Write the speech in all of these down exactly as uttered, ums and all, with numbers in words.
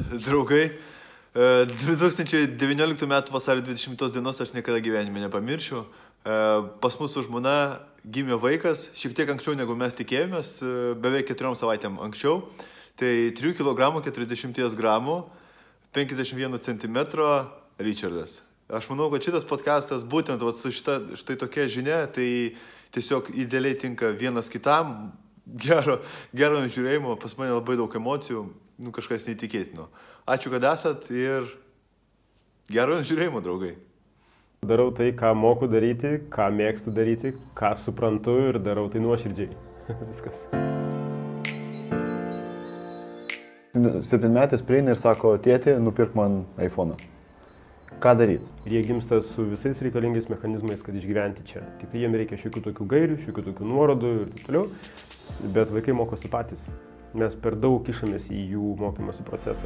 draugai. du tūkstančiai devynioliktų metų vasario dvidešimtos dienos aš niekada gyvenime nepamiršiu. Pas mūsų žmona gimė vaikas, šiek tiek anksčiau negu mes tikėjomės, beveik keturiom savaitėm anksčiau. Tai trijų kilogramų, keturiasdešimties gramų, penkiasdešimt vieno centimetro Richardas. Aš manau, kad šitas podcastas būtent vat, su šita, štai tokia žinia, tai tiesiog idealiai tinka vienas kitam. Gero, gero žiūrėjimo, pas mane labai daug emocijų, nu kažkas neįtikėtino. Ačiū, kad esat ir gero žiūrėjimo, draugai. Darau tai, ką moku daryti, ką mėgstu daryti, ką suprantu ir darau tai nuoširdžiai. Viskas. Septynmetis prieina ir sako, tėti, nupirk man iPhone'ą. Ką daryti? Ir jie gimsta su visais reikalingais mechanizmais, kad išgyventi čia. Tik tai jiem reikia šiokių tokių gairių, šiokių tokių nuorodų ir taip toliau. Bet vaikai mokosi patys. Mes per daug kišamės į jų mokymosi procesą.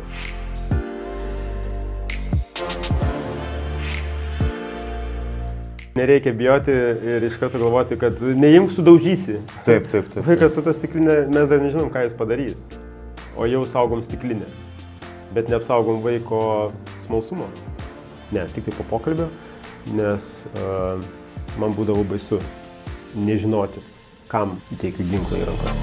Nereikia bijoti ir iš karto galvoti, kad neimk sudaužysi. Taip, taip, taip. Vaikas su ta stiklinė, mes dar nežinom, ką jis padarys. O jau saugom stiklinę. Bet neapsaugom vaiko smalsumo. Ne, tik tai po pokalbio, nes uh, man būdavo baisu nežinoti, kam įteikti ginklą į rankas.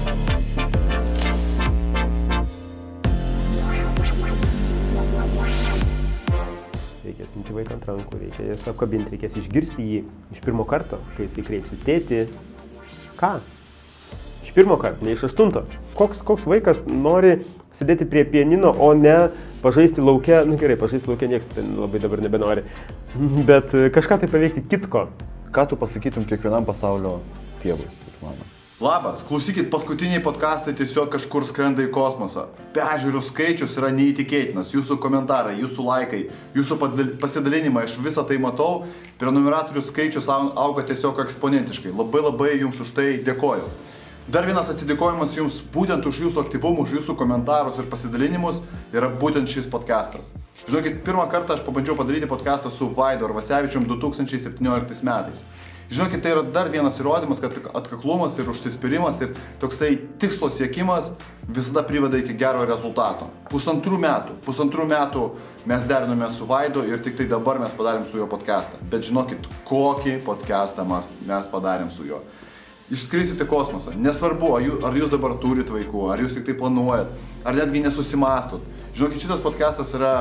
Reikės imti vaiką ant rankų, reikia jas apkabinti, reikės išgirsti jį iš pirmo karto, kai jis kreipsis tėti. Ką? Iš pirmo karto, ne iš aštunto. Koks, koks vaikas nori sėdėti prie pianino, o ne pažaisti lauke, nu gerai, pažaisti lauke nieks labai dabar nebenori, bet kažką tai paveikti kitko. Ką tu pasakytum kiekvienam pasaulio tėvui, kaip mama? Labas, klausykit, paskutiniai podcastai tiesiog kažkur skrenda į kosmosą. Peržiūrų skaičius yra neįtikėtinas, jūsų komentarai, jūsų laikai, jūsų pasidalinimai, aš visą tai matau, prenumeratorių skaičius auga tiesiog eksponentiškai. Labai labai jums už tai dėkoju. Dar vienas atsidėkojimas jums būtent už jūsų aktyvumą, už jūsų komentarus ir pasidalinimus yra būtent šis podcastas. Žinokit, pirmą kartą aš pabandžiau padaryti podcastą su Vaidu Arvasevičium du tūkstančiai septynioliktais metais. Žinokit, tai yra dar vienas įrodymas, kad atkaklumas ir užsispyrimas ir toksai tikslo siekimas visada priveda iki gero rezultato. Pusantrų metų, pusantrų metų mes derinome su Vaidu ir tik tai dabar mes padarėm su juo podcastą. Bet žinokit, kokį podcastą mes padarėm su juo. Išskrisite kosmosą. Nesvarbu, ar jūs dabar turit vaikų, ar jūs tik tai planuojat, ar netgi nesusimastot. Žinokit, šitas podcastas yra,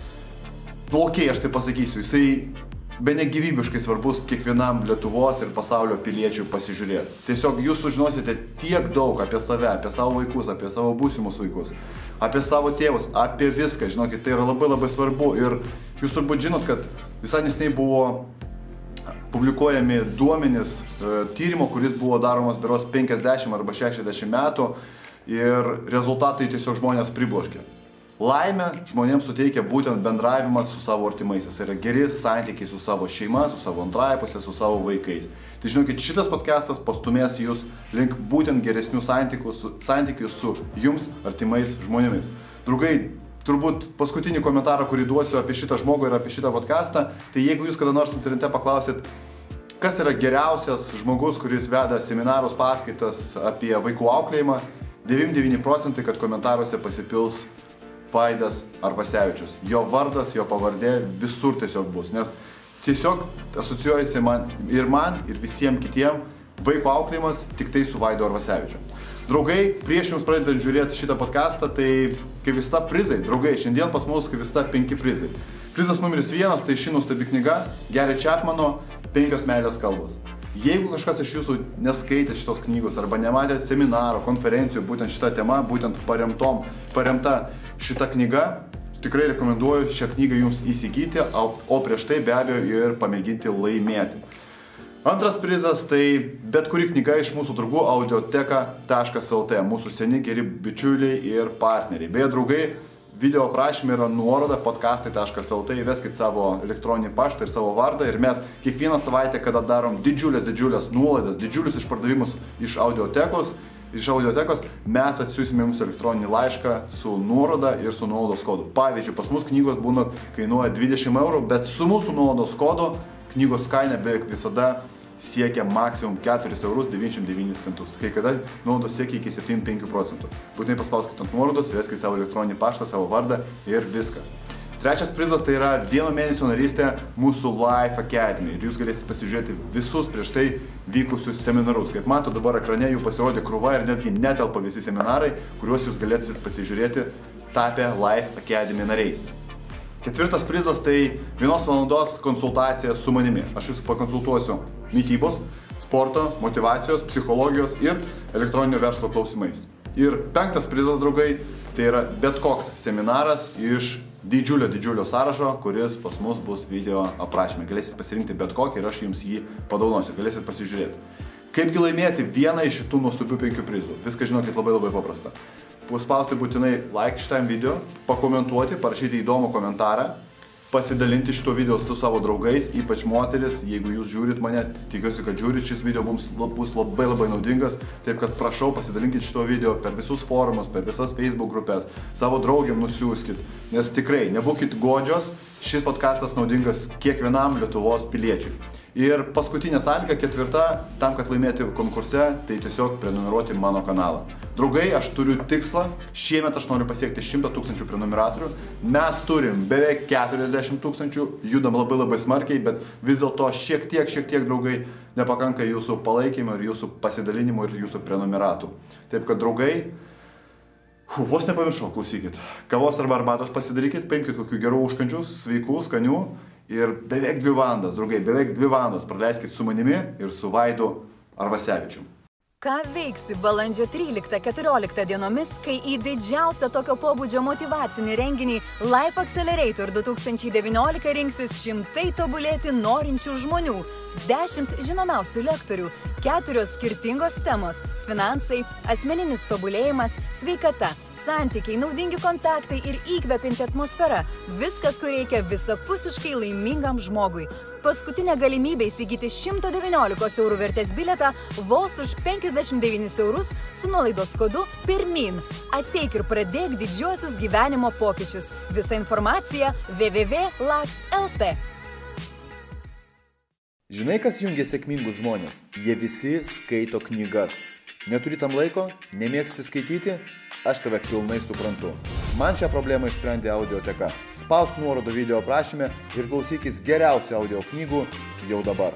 nu okei, okay, aš tai pasakysiu, jisai bene gyvybiškai svarbus kiekvienam Lietuvos ir pasaulio piliečių pasižiūrėti. Tiesiog jūs sužinosite tiek daug apie save, apie savo vaikus, apie savo būsimus vaikus, apie savo tėvus, apie viską. Žinokit, tai yra labai labai svarbu ir jūs turbūt žinot, kad visai neseniai buvo publikuojami duomenys e, tyrimo, kuris buvo daromas beros penkiasdešimt arba šešiasdešimt metų ir rezultatai tiesiog žmonės pribloškė. Laimę žmonėms suteikia būtent bendravimas su savo artimaisiais. Tai yra geri santykiai su savo šeima, su savo antrąja pusė, su savo vaikais. Tai žinokit, šitas podcastas pastumės jūs link būtent geresnių santykių su, santykių su jums artimais žmonėmis. Draugai, turbūt paskutinį komentarą, kurį duosiu apie šitą žmogų ir apie šitą podcastą, tai jeigu jūs kada nors internete paklausit, kas yra geriausias žmogus, kuris veda seminarus, paskaitas apie vaikų auklėjimą, devyniasdešimt devyni procentai, kad komentaruose pasipils Vaidas Arvasevičius. Jo vardas, jo pavardė visur tiesiog bus, nes tiesiog asocijuojasi man ir man, ir visiems kitiem vaiko auklėjimas tik tai su Vaidu Arvasevičiu. Draugai, prieš jums pradedant žiūrėti šitą podcastą, tai kaip visada prizai. Draugai, šiandien pas mus kaip visada penki prizai. Prizas numeris vienas, tai ši nuostabi knyga Gary Chapmano Penkios meilės kalbos. Jeigu kažkas iš jūsų neskaitė šitos knygos arba nematė seminaro, konferencijų būtent šitą temą, būtent paremtom, paremta šita knyga, tikrai rekomenduoju šią knygą jums įsigyti, o prieš tai be abejo ir pamėginti laimėti. Antras prizas tai bet kuri knyga iš mūsų draugų audioteka taškas lt, mūsų seni geri bičiuliai ir partneriai. Beje, draugai, video aprašyme yra nuoroda podcastai taškas lt, įveskit savo elektroninį paštą ir savo vardą ir mes kiekvieną savaitę, kada darom didžiulės, didžiulės nuolaidas, didžiulius išpardavimus iš audiotekos, iš audiotekos, mes atsiųsime jums elektroninį laišką su nuoroda ir su nuolaidos kodu. Pavyzdžiui, pas mus knygos būna kainuoja dvidešimt eurų, bet su mūsų nuolaidos kodu knygos kaina beveik visada siekia maksimum keturis eurus devyniasdešimt devynis centus. Kai kada nuolaidos siekia iki septyniasdešimt penkių procentų. Būtinai paspauskite ant nuorodos, veskite savo elektroninį paštą, savo vardą ir viskas. Trečias prizas tai yra vieno mėnesio narystė mūsų Life Academy ir jūs galėsite pasižiūrėti visus prieš tai vykusius seminarus. Kaip mato, dabar ekrane jų pasirodė krūva ir netgi netelpa visi seminarai, kuriuos jūs galėsite pasižiūrėti tapę Life Academy nariais. Ketvirtas prizas tai vienos valandos konsultacija su manimi. Aš jūs pakonsultuosiu mitybos, sporto, motyvacijos, psichologijos ir elektroninio verslo klausimais. Ir penktas prizas, draugai, tai yra bet koks seminaras iš didžiulio, didžiulio sąrašo, kuris pas mus bus video aprašyme. Galėsit pasirinkti bet kokį ir aš jums jį padovanosiu. Galėsit pasižiūrėti. Kaipgi laimėti vieną iš šitų nuostabių penkių prizų? Viską žinokit labai labai paprasta. Paspausti būtinai like šitam video, pakomentuoti, parašyti įdomų komentarą, pasidalinti šito video su savo draugais, ypač moteris, jeigu jūs žiūrit mane, tikiuosi, kad žiūrit, šis video bus, bus labai labai naudingas, taip kad prašau pasidalinkit šito video per visus forumus, per visas Facebook grupės, savo draugiam nusiųskit, nes tikrai nebūkit godžios, šis podcastas naudingas kiekvienam Lietuvos piliečiui. Ir paskutinė sąlyga, ketvirta, tam, kad laimėti konkurse, tai tiesiog prenumeruoti mano kanalą. Draugai, aš turiu tikslą, šiemet aš noriu pasiekti šimtą tūkstančių prenumeratorių, mes turim beveik keturiasdešimt tūkstančių, judam labai labai smarkiai, bet vis dėlto šiek tiek, šiek tiek, draugai, nepakanka jūsų palaikymo ir jūsų pasidalinimo ir jūsų prenumeratų. Taip kad, draugai, hu, vos nepamiršau, klausykit, kavos arba arbatos pasidarykit, paimkit kokių gerų užkandžių, sveikų, skanių. Ir beveik dvi valandas, draugai, beveik dvi valandas praleiskit su manimi ir su Vaidu Arvasevičium. Ką veiksi balandžio tryliktą keturioliktą dienomis, kai į didžiausią tokio pobūdžio motyvacinį renginį Life Accelerator du tūkstančiai devyniolika rinksis šimtai tobulėti norinčių žmonių, dešimt žinomiausių lektorių, keturios skirtingos temos – finansai, asmeninis tobulėjimas, sveikata, santykiai, naudingi kontaktai ir įkvepianti atmosfera – viskas, ko reikia visapusiškai laimingam žmogui. Paskutinė galimybė įsigyti šimto devyniolikos eurų vertės bilietą vos už penkiasdešimt devynis eurus su nuolaidos kodu PIRMIN. Ateik ir pradėk didžiuosius gyvenimo pokyčius. Visa informacija w w w taškas laks taškas l t. Žinai, kas jungia sėkmingus žmonės? Jie visi skaito knygas. Neturi tam laiko? Nemėgsti skaityti? Aš tave pilnai suprantu. Man šią problemą išsprendė audioteka. Spausk nuorodą video aprašyme ir klausykis geriausių audio knygų jau dabar.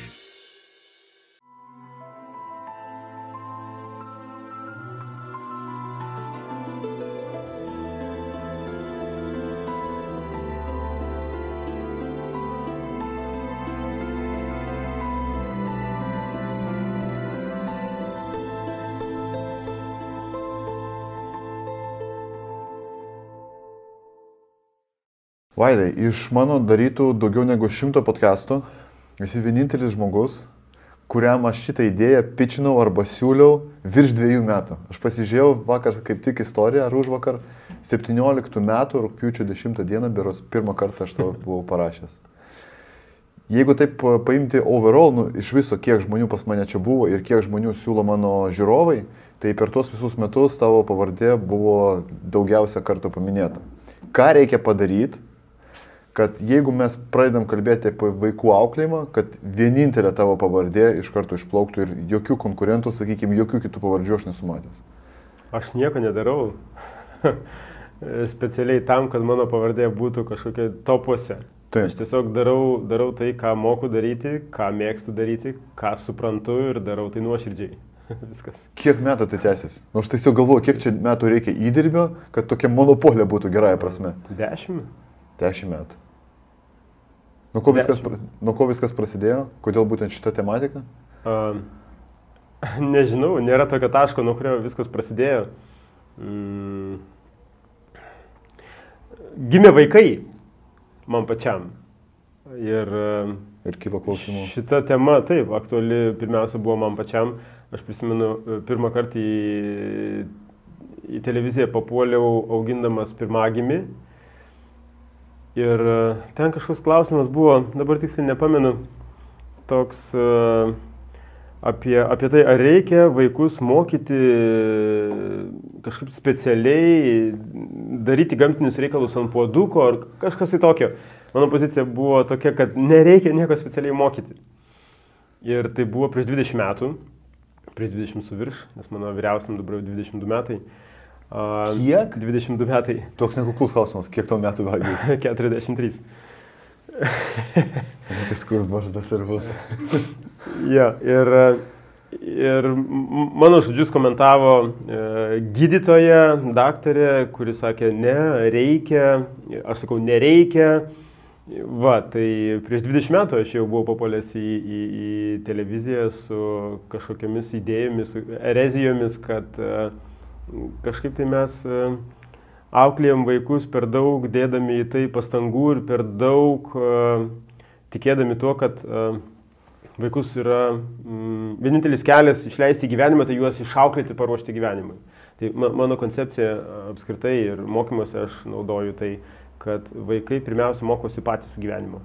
Vaidai, iš mano darytų daugiau negu šimto podcastų, esi vienintelis žmogus, kuriam aš šitą idėją pitchinau arba siūliau virš dviejų metų. Aš pasižiūrėjau vakar kaip tik istoriją, ar už vakar, septynioliktų metų, rugpjūčio dešimtą dieną, beros pirmą kartą aš to buvau parašęs. Jeigu taip paimti overall, nu, iš viso, kiek žmonių pas mane čia buvo ir kiek žmonių siūlo mano žiūrovai, tai per tuos visus metus tavo pavardė buvo daugiausia kartų paminėta. Ką reikia padaryti, kad jeigu mes pradedam kalbėti apie vaikų auklėjimą, kad vienintelė tavo pavardė iš karto išplauktų ir jokių konkurentų, sakykime, jokių kitų pavardžių aš nesu matęs. Aš nieko nedarau specialiai tam, kad mano pavardė būtų kažkokia topuose. Taip. Aš tiesiog darau, darau tai, ką moku daryti, ką mėgstu daryti, ką suprantu ir darau tai nuoširdžiai. Viskas. Kiek metų tai tęsis? Nu, aš tiesiog galvoju, kiek čia metų reikia įdirbio, kad tokia monopolija būtų gerąja prasme. Dešimt? Dešimt metų. Nuo ko, viskas, nuo ko viskas prasidėjo? Kodėl būtent šita tematika? Uh, nežinau, nėra tokio taško, nuo kurio viskas prasidėjo. Mm. Gimė vaikai man pačiam. Ir, uh, ir kilo klausimų. Šita tema, taip, aktuali pirmiausia buvo man pačiam. Aš prisimenu, pirmą kartą į, į televiziją papuoliau augindamas pirmagimį. Ir ten kažkoks klausimas buvo, dabar tiksliai nepamenu, toks uh, apie, apie tai, ar reikia vaikus mokyti kažkaip specialiai, daryti gamtinius reikalus ant puoduko, ar kažkas tai tokio. Mano pozicija buvo tokia, kad nereikia nieko specialiai mokyti. Ir tai buvo prieš dvidešimt metų, prieš dvidešimt su virš, nes mano vyriausiam dabar jau dvidešimt du metai. Uh, Kiek? dvidešimt du metai. Toks nekuklus klausimas, kiek tau metų gali būti? keturiasdešimt trys. Reikia skus barzdas ir bus. Ja, ir, ir mano žodžius komentavo e, gydytoja, daktarė, kuri sakė, ne, reikia, aš sakau, nereikia. Va, tai prieš dvidešimt metų aš jau buvau papuolęs į, į, į televiziją su kažkokiamis idėjomis, erezijomis, kad e, kažkaip tai mes e, auklėjom vaikus per daug, dėdami į tai pastangų ir per daug e, tikėdami tuo, kad e, vaikus yra mm, vienintelis kelias išleisti į gyvenimą, tai juos išauklėti, paruošti gyvenimui. Tai ma, mano koncepcija apskritai ir mokymuose aš naudoju tai, kad vaikai pirmiausia mokosi patys gyvenimo.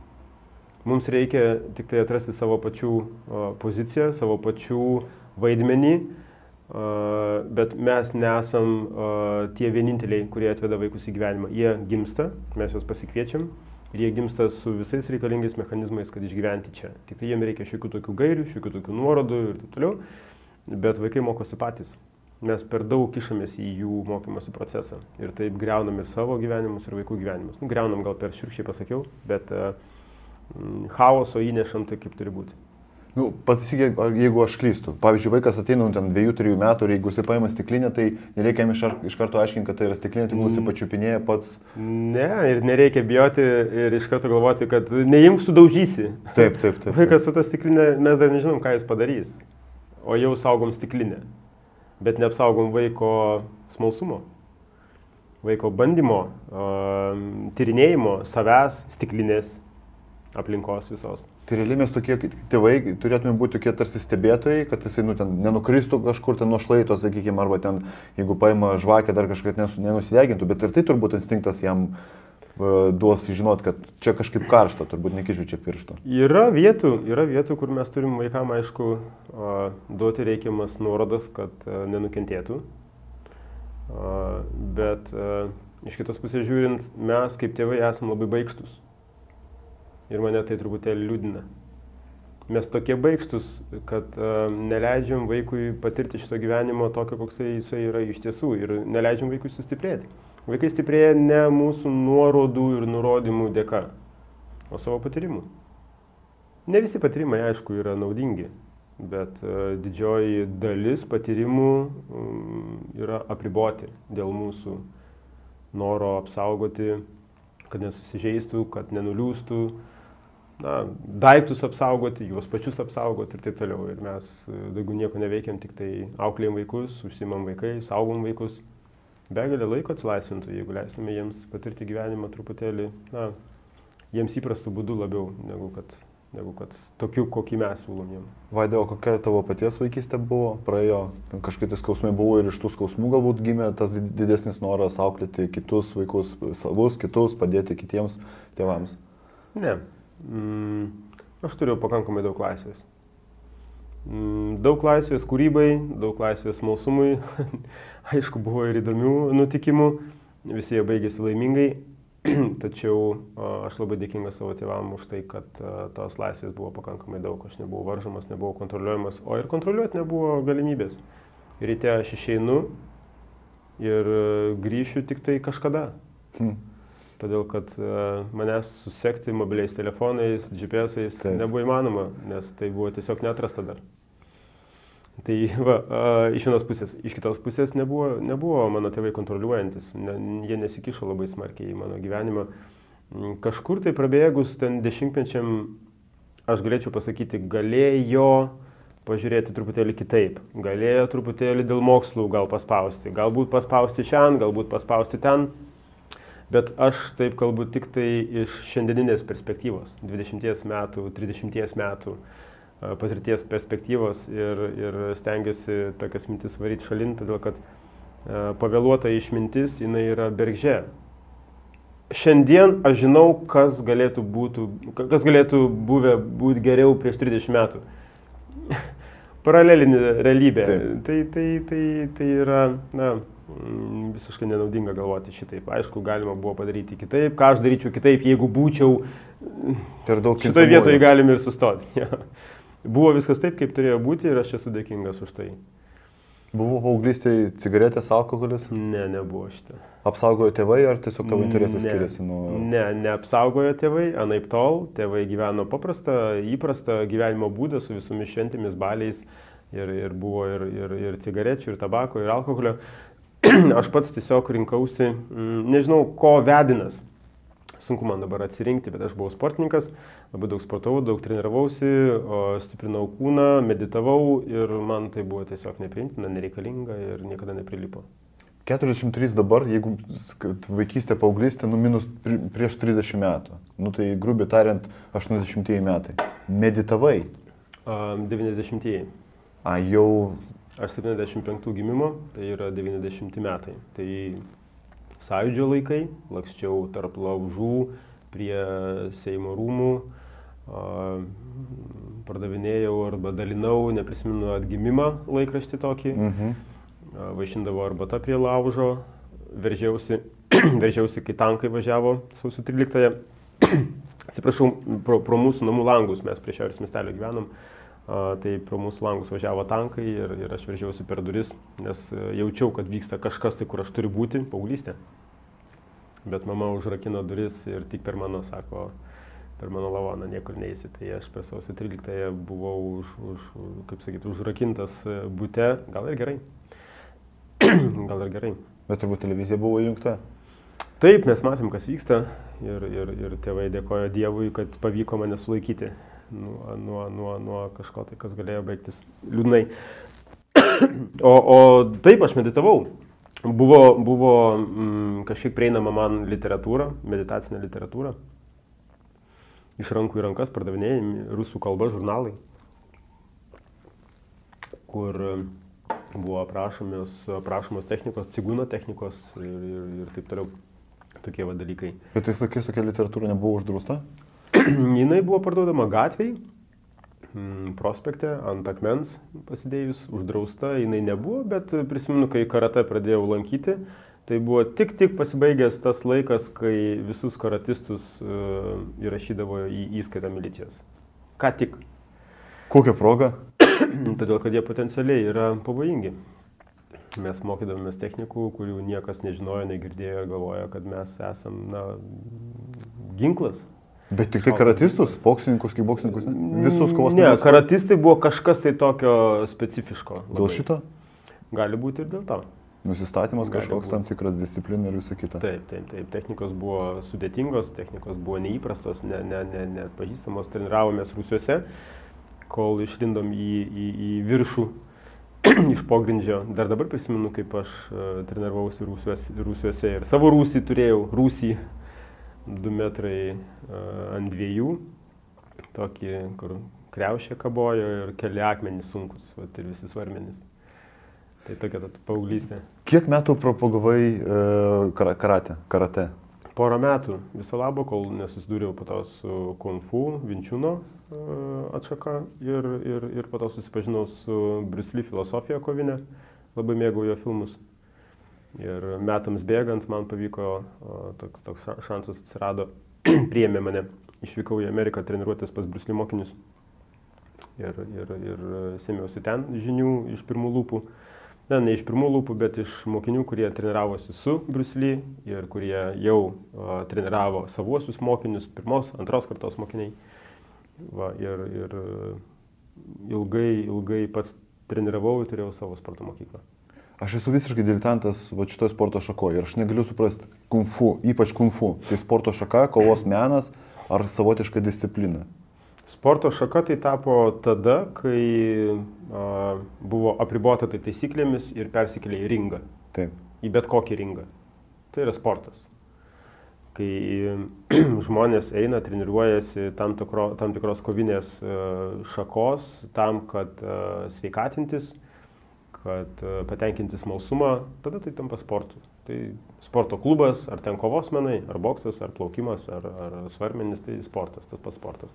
Mums reikia tik tai atrasti savo pačių o, poziciją, savo pačių vaidmenį, o, bet mes nesam o, tie vieninteliai, kurie atveda vaikus į gyvenimą. Jie gimsta, mes juos pasikviečiam ir jie gimsta su visais reikalingais mechanizmais, kad išgyventi čia. Tik tai jiem reikia šiokių tokių gairių, šiokių tokių nuorodų ir taip toliau, bet vaikai mokosi patys. Mes per daug kišamės į jų mokymosi procesą ir taip greunam ir savo gyvenimus, ir vaikų gyvenimus. Nu, greunam gal per šiurkščiai pasakiau, bet uh, chaoso įnešam tai kaip turi būti. Nu, pataisyk, jeigu aš klystu. Pavyzdžiui, vaikas ateina ten dviejų trijų metų ir jeigu jisai paima stiklinę, tai nereikia jam iš, iš karto aiškinti, kad tai yra stiklinė, tai jis pačiupinėja pats. Ne, ir nereikia bijoti ir iš karto galvoti, kad neimk sudaužysi. Taip, taip, taip. Vaikas su ta stiklinė, mes dar nežinom, ką jis padarys, o jau saugom stiklinę. Bet neapsaugom vaiko smalsumo, vaiko bandymo, uh, tyrinėjimo, savęs, stiklinės, aplinkos visos. Tai realiai mes tokie tėvai turėtume būti tokie tarsi stebėtojai, kad jisai nu, ten, nenukristų kažkur ten nuo šlaito, sakykime, arba ten, jeigu paima žvakę, dar kažkaip nenusidegintų, bet ir tai turbūt instinktas jam uh, duos žinot, kad čia kažkaip karšta, turbūt nekišiu čia piršto. Yra vietų, yra vietų, kur mes turim vaikam, aišku, uh, duoti reikiamas nuorodas, kad uh, nenukentėtų, uh, bet uh, iš kitos pusės žiūrint, mes kaip tėvai esam labai baikštus. Ir mane tai truputėlį liūdina. Mes tokie baikštus, kad uh, neleidžiam vaikui patirti šito gyvenimo tokio, koks jisai yra iš tiesų ir neleidžiam vaikui sustiprėti. Vaikai stiprėja ne mūsų nuorodų ir nurodymų dėka, o savo patyrimų. Ne visi patyrimai, aišku, yra naudingi, bet uh, didžioji dalis patyrimų um, yra apriboti dėl mūsų noro apsaugoti, kad nesusižeistų, kad nenuliūstų, na, daiktus apsaugoti, juos pačius apsaugoti ir taip toliau. Ir mes daugiau nieko neveikiam, tik tai auklėjam vaikus, užsimam vaikai, saugom vaikus. Begalė laiko atsilaisvintų, jeigu leistume jiems patirti gyvenimą truputėlį, na, jiems įprastų būdų labiau, negu kad, negu kad tokiu, kokį mes siūlom jiems. Vaidai, o kokia tavo paties vaikystė buvo? Praėjo, kažkaip tai skausmai buvo ir iš tų skausmų galbūt gimė tas didesnis noras auklėti kitus vaikus, savus, kitus, padėti kitiems tėvams? Ne. Mm, aš turiu pakankamai daug laisvės. Mm, daug laisvės kūrybai, daug laisvės smalsumui. Aišku, buvo ir įdomių nutikimų, visi jie baigėsi laimingai, tačiau a, aš labai dėkingas savo tėvam už tai, kad a, tos laisvės buvo pakankamai daug. Aš nebuvau varžomas, nebuvau kontroliuojamas, o ir kontroliuoti nebuvo galimybės. Ryte aš išeinu ir a, grįšiu tik tai kažkada. Hmm. Todėl, kad uh, manęs susekti mobiliais telefonais, G P S-ais nebuvo įmanoma, nes tai buvo tiesiog neatrasta dar. Tai va, uh, iš vienos pusės, iš kitos pusės nebuvo, nebuvo mano tėvai kontroliuojantis, ne, jie nesikišo labai smarkiai į mano gyvenimą. Kažkur tai prabėgus ten dešimtmečiam, aš galėčiau pasakyti, galėjo pažiūrėti truputėlį kitaip, galėjo truputėlį dėl mokslų gal paspausti, galbūt paspausti šiandien, galbūt paspausti ten. Bet aš taip kalbu tik tai iš šiandieninės perspektyvos, dvidešimties metų, trisdešimties metų patirties perspektyvos ir, ir stengiuosi tokias mintis varyti šalin, todėl kad pavėluota išmintis, jinai yra bergždžia. Šiandien aš žinau, kas galėtų, būtų, kas galėtų buvę būti geriau prieš trisdešimt metų. Paralelinė realybė. Tai, tai, tai, tai yra, na, visiškai nenaudinga galvoti šitaip. Aišku, galima buvo padaryti kitaip. Ką aš daryčiau kitaip, jeigu būčiau... Šitoje vietoje galim ir sustoti. Ja. Buvo viskas taip, kaip turėjo būti ir aš esu dėkingas už tai. Buvo paauglystėje cigaretės, alkoholis? Ne, nebuvo šitą. Apsaugojo tėvai ar tiesiog tavo interesas skiriasi nuo... Ne, neapsaugojo tėvai, anaip tol. Tėvai gyveno paprastą, įprastą gyvenimo būdą su visomis šventėmis, baliais ir, ir buvo ir, ir, ir cigarečių, ir tabako, ir alkoholio. Aš pats tiesiog rinkausi, nežinau, ko vedinas. Sunku man dabar atsirinkti, bet aš buvau sportininkas, labai daug sportavau, daug treniravausi, stiprinau kūną, meditavau ir man tai buvo tiesiog nepriimtina, nereikalinga ir niekada neprilipo. keturiasdešimt trys dabar, jeigu vaikystė, paauglystė, nu minus prieš trisdešimt metų, nu tai grubiai tariant aštuoniasdešimtieji metai. Meditavai? devyniasdešimtieji. A, jau... Aš septyniasdešimt penktų gimimo, tai yra devyniasdešimti metai. Tai sąjūdžio laikai, lakščiau tarp laužų, prie Seimo rūmų, pardavinėjau arba dalinau, neprisimenu, Atgimimą laikraštį tokį, mhm. Vaišindavo arbata prie laužo, veržiausi, veržiausi, kai tankai važiavo sausio tryliktąją. Atsiprašau, pro, pro mūsų namų langus, mes prie Šiaurės miestelio gyvenom, tai pro mūsų langus važiavo tankai ir, ir aš veržiausi per duris, nes jaučiau, kad vyksta kažkas tai, kur aš turiu būti, paauglystė. Bet mama užrakino duris ir tik per mano, sako, per mano lavoną niekur neįsi. Tai aš per sausio tryliktąją buvau už, už, kaip sakyti, užrakintas bute, gal ir gerai. Gal ir gerai. Bet turbūt televizija buvo įjungta? Taip, mes matėm, kas vyksta ir, ir, ir tėvai dėkojo Dievui, kad pavyko mane sulaikyti nuo, nuo, nuo, nuo kažko tai, kas galėjo baigtis liūdnai. O, o taip, aš meditavau. Buvo, buvo mm, kažkiek prieinama man literatūra, meditacinė literatūra. Iš rankų į rankas pardavinėjami rusų kalba žurnalai, kur buvo aprašomos, aprašomos technikos, cigūno technikos ir, ir, ir taip toliau. Tokie va dalykai. Bet tais laikais tokia literatūra nebuvo uždrausta? Jinai buvo parduodama gatvėj, prospekte, ant akmens pasidėjus, uždrausta jinai nebuvo, bet prisimenu, kai karatė pradėjau lankyti, tai buvo tik tik pasibaigęs tas laikas, kai visus karatistus uh, įrašydavo į įskaitą milicijos. Ką tik. Kokią progą? Todėl, kad jie potencialiai yra pavojingi. Mes mokydavomės technikų, kurių niekas nežinojo, negirdėjo ir galvojo, kad mes esam, na, ginklas. Bet tik tai karatistus, boksininkus, kaip boksininkus, visus kovos menus? Ne, karatistai buvo kažkas tai tokio specifiško. Labai. Dėl šito? Gali būti ir dėl to. Nusistatymas kažkoks tam tikras disciplina ir visa kita. Taip, taip, taip. Technikos buvo sudėtingos, technikos buvo neįprastos, ne, ne, ne, neatpažįstamos. Treniravomės Rusiuose, kol išlindom į, į, į viršų iš pogrindžio. Dar dabar prisimenu, kaip aš uh, treniravausi Rusiuose, Rusiuose ir savo rūsį turėjau, rūsį, du metrai uh, ant dviejų, tokį, kur kriaušė kabojo ir keli akmenys sunkus, vat, ir visi svarmenys. Tai tokia ta paauglystė. Kiek metų propagavai uh, karate, karate? Porą metų, viso labo, kol nesusidūriau po to su Kung Fu, Vinčiūno uh, atšaka ir, ir, ir po to susipažinau su Bruce Lee filosofija kovinė, labai mėgau jo filmus. Ir metams bėgant man pavyko, uh, toks, toks šansas atsirado, priėmė mane, išvykau į Ameriką treniruotis pas Bruce Lee mokinius ir, ir, ir sėmiausi ten žinių iš pirmų lūpų. Ne, ne iš pirmų lūpų, bet iš mokinių, kurie treniravosi su Bruce Lee ir kurie jau uh, treniravo savuosius mokinius, pirmos, antros kartos mokiniai. Va, ir ir ilgai, ilgai pats treniravau ir turėjau savo sporto mokyklą. Aš esu visiškai diletantas va šitoje sporto šakoje ir aš negaliu suprasti kung fu, ypač kung fu. Tai sporto šaka, kovos menas ar savotiška disciplina? Sporto šaka tai tapo tada, kai a, buvo apribota tai taisyklėmis ir persikėlė į ringą. Taip. Į bet kokį ringą. Tai yra sportas. Kai žmonės eina, treniruojasi tam, tikro, tam tikros kovinės a, šakos, tam, kad a, sveikatintis, kad a, patenkinti smalsumą, tada tai tampa sportu. Tai sporto klubas, ar ten kovos menai, ar boksas, ar plaukimas, ar, ar svarmenis, tai sportas, tas pats sportas.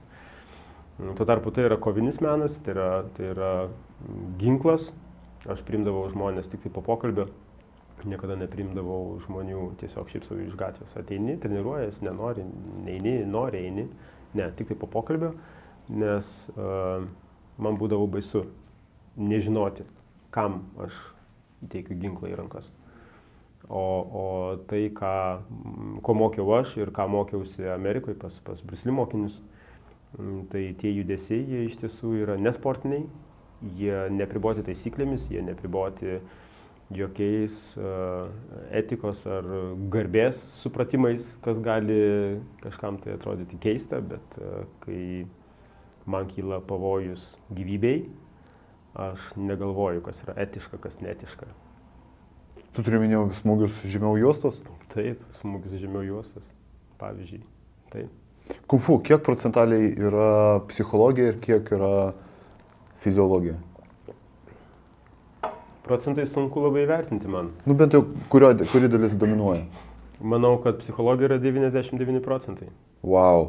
Tuo tarpu tai yra kovinis menas, tai yra, tai yra ginklas. Aš priimdavau žmonės tik tai po pokalbio, niekada nepriimdavau žmonių tiesiog šiaip savo iš gatvės. Ateini, treniruojas, nenori, neini, nori, eini. Ne, tik tai po pokalbio, nes uh, man būdavo baisu nežinoti, kam aš įteikiu ginklą į rankas. O, o tai, ką, ko mokiau aš ir ką mokiausi Amerikoje pas, pas Bruce Lee mokinius, tai tie judesiai, jie iš tiesų yra nesportiniai, jie nepriboti taisyklėmis, jie nepriboti jokiais uh, etikos ar garbės supratimais, kas gali kažkam tai atrodyti keista, bet uh, kai man kyla pavojus gyvybei, aš negalvoju, kas yra etiška, kas neetiška. Tu turi minėjau smūgius žemiau juostos? Taip, smūgis žemiau juostos, pavyzdžiui. Taip. Kung fu, kiek procentaliai yra psichologija ir kiek yra fiziologija? Procentai sunku labai vertinti man. Nu bent jau kurio, kuri dalis dominuoja? Manau, kad psichologija yra devyniasdešimt devyni procentai. Wow.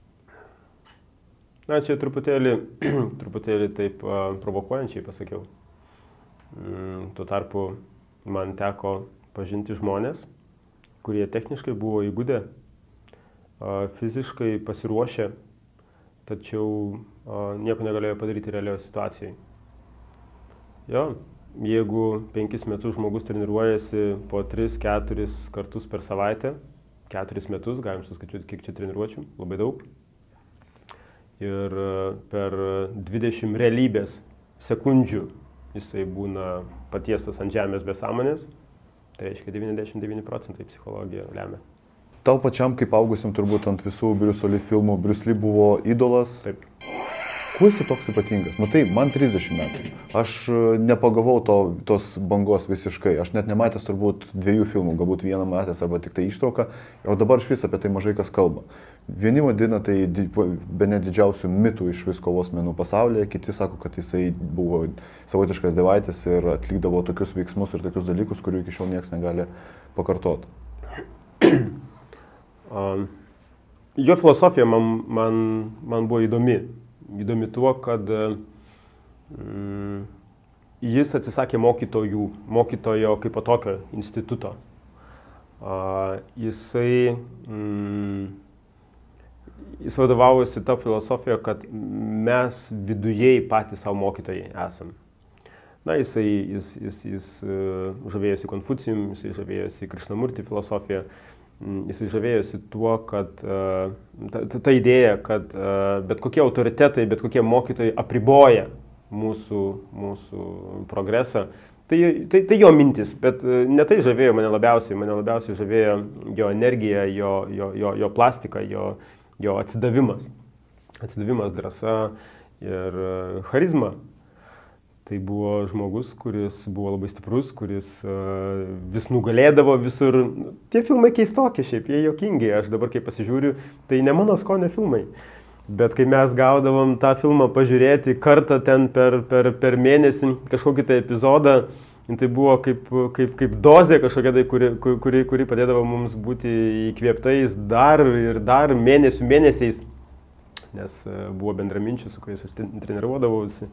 Na, čia truputėlį, truputėlį taip uh, provokuojančiai pasakiau. Mm, tuo tarpu man teko pažinti žmonės, kurie techniškai buvo įgudę, uh, fiziškai pasiruošę, tačiau uh, nieko negalėjo padaryti realioje situacijoje. Jo, jeigu penkis metus žmogus treniruojasi po tris keturis kartus per savaitę, keturis metus, galim suskaičiuoti, kiek čia treniruočių, labai daug. Ir per dvidešimt realybės sekundžių jisai būna patiestas ant žemės be sąmonės, tai reiškia devyniasdešimt devyni procentai psichologija lemia. Tau pačiam, kaip augusim turbūt ant visų Bruce Lee filmų, Bruce Lee buvo idolas. Taip. Kuo esi toks ypatingas? Matai, man trisdešimt metų. Aš nepagavau to, tos bangos visiškai. Aš net nematęs turbūt dviejų filmų, galbūt vieną matęs arba tik tai ištrauką. O dabar iš vis apie tai mažai kas kalba. Vieni vadina tai bene didžiausių mitų iš vis kovos menų pasaulyje, kiti sako, kad jisai buvo savotiškas dievaitis ir atlikdavo tokius veiksmus ir tokius dalykus, kurių iki šiol niekas negali pakartoti. Um, jo filosofija man, man, man buvo įdomi. Įdomi tuo, kad mm, jis atsisakė mokytojų, mokytojo kaip tokio instituto. Uh, jisai, mm, jis vadovavosi tą filosofiją, kad mes vidujei patys savo mokytojai esam. Na, jisai, jis, jis, jis uh, žavėjosi Konfucijum, jisai žavėjosi Krišnamurti filosofiją. Jis žavėjosi tuo, kad uh, ta, ta, ta idėja, kad uh, bet kokie autoritetai, bet kokie mokytojai apriboja mūsų, mūsų progresą. Tai, tai, tai jo mintis, bet uh, ne tai žavėjo mane labiausiai. Mane labiausiai žavėjo jo energija, jo, jo, jo, jo plastika, jo, jo atsidavimas. Atsidavimas, drąsa ir uh, charizma. Tai buvo žmogus, kuris buvo labai stiprus, kuris uh, vis nugalėdavo visur. Tie filmai keistokie šiaip, jie juokingi. Aš dabar kai pasižiūriu, tai ne mano skonio filmai. Bet kai mes gaudavom tą filmą pažiūrėti kartą ten per, per, per mėnesį kažkokį tai epizodą, tai buvo kaip, kaip, kaip dozė kažkokia, tai, kuri, kuri, kuri padėdavo mums būti įkvėptais dar ir dar mėnesių mėnesiais. Nes uh, buvo bendraminčių, su kuriais aš treniruodavausi.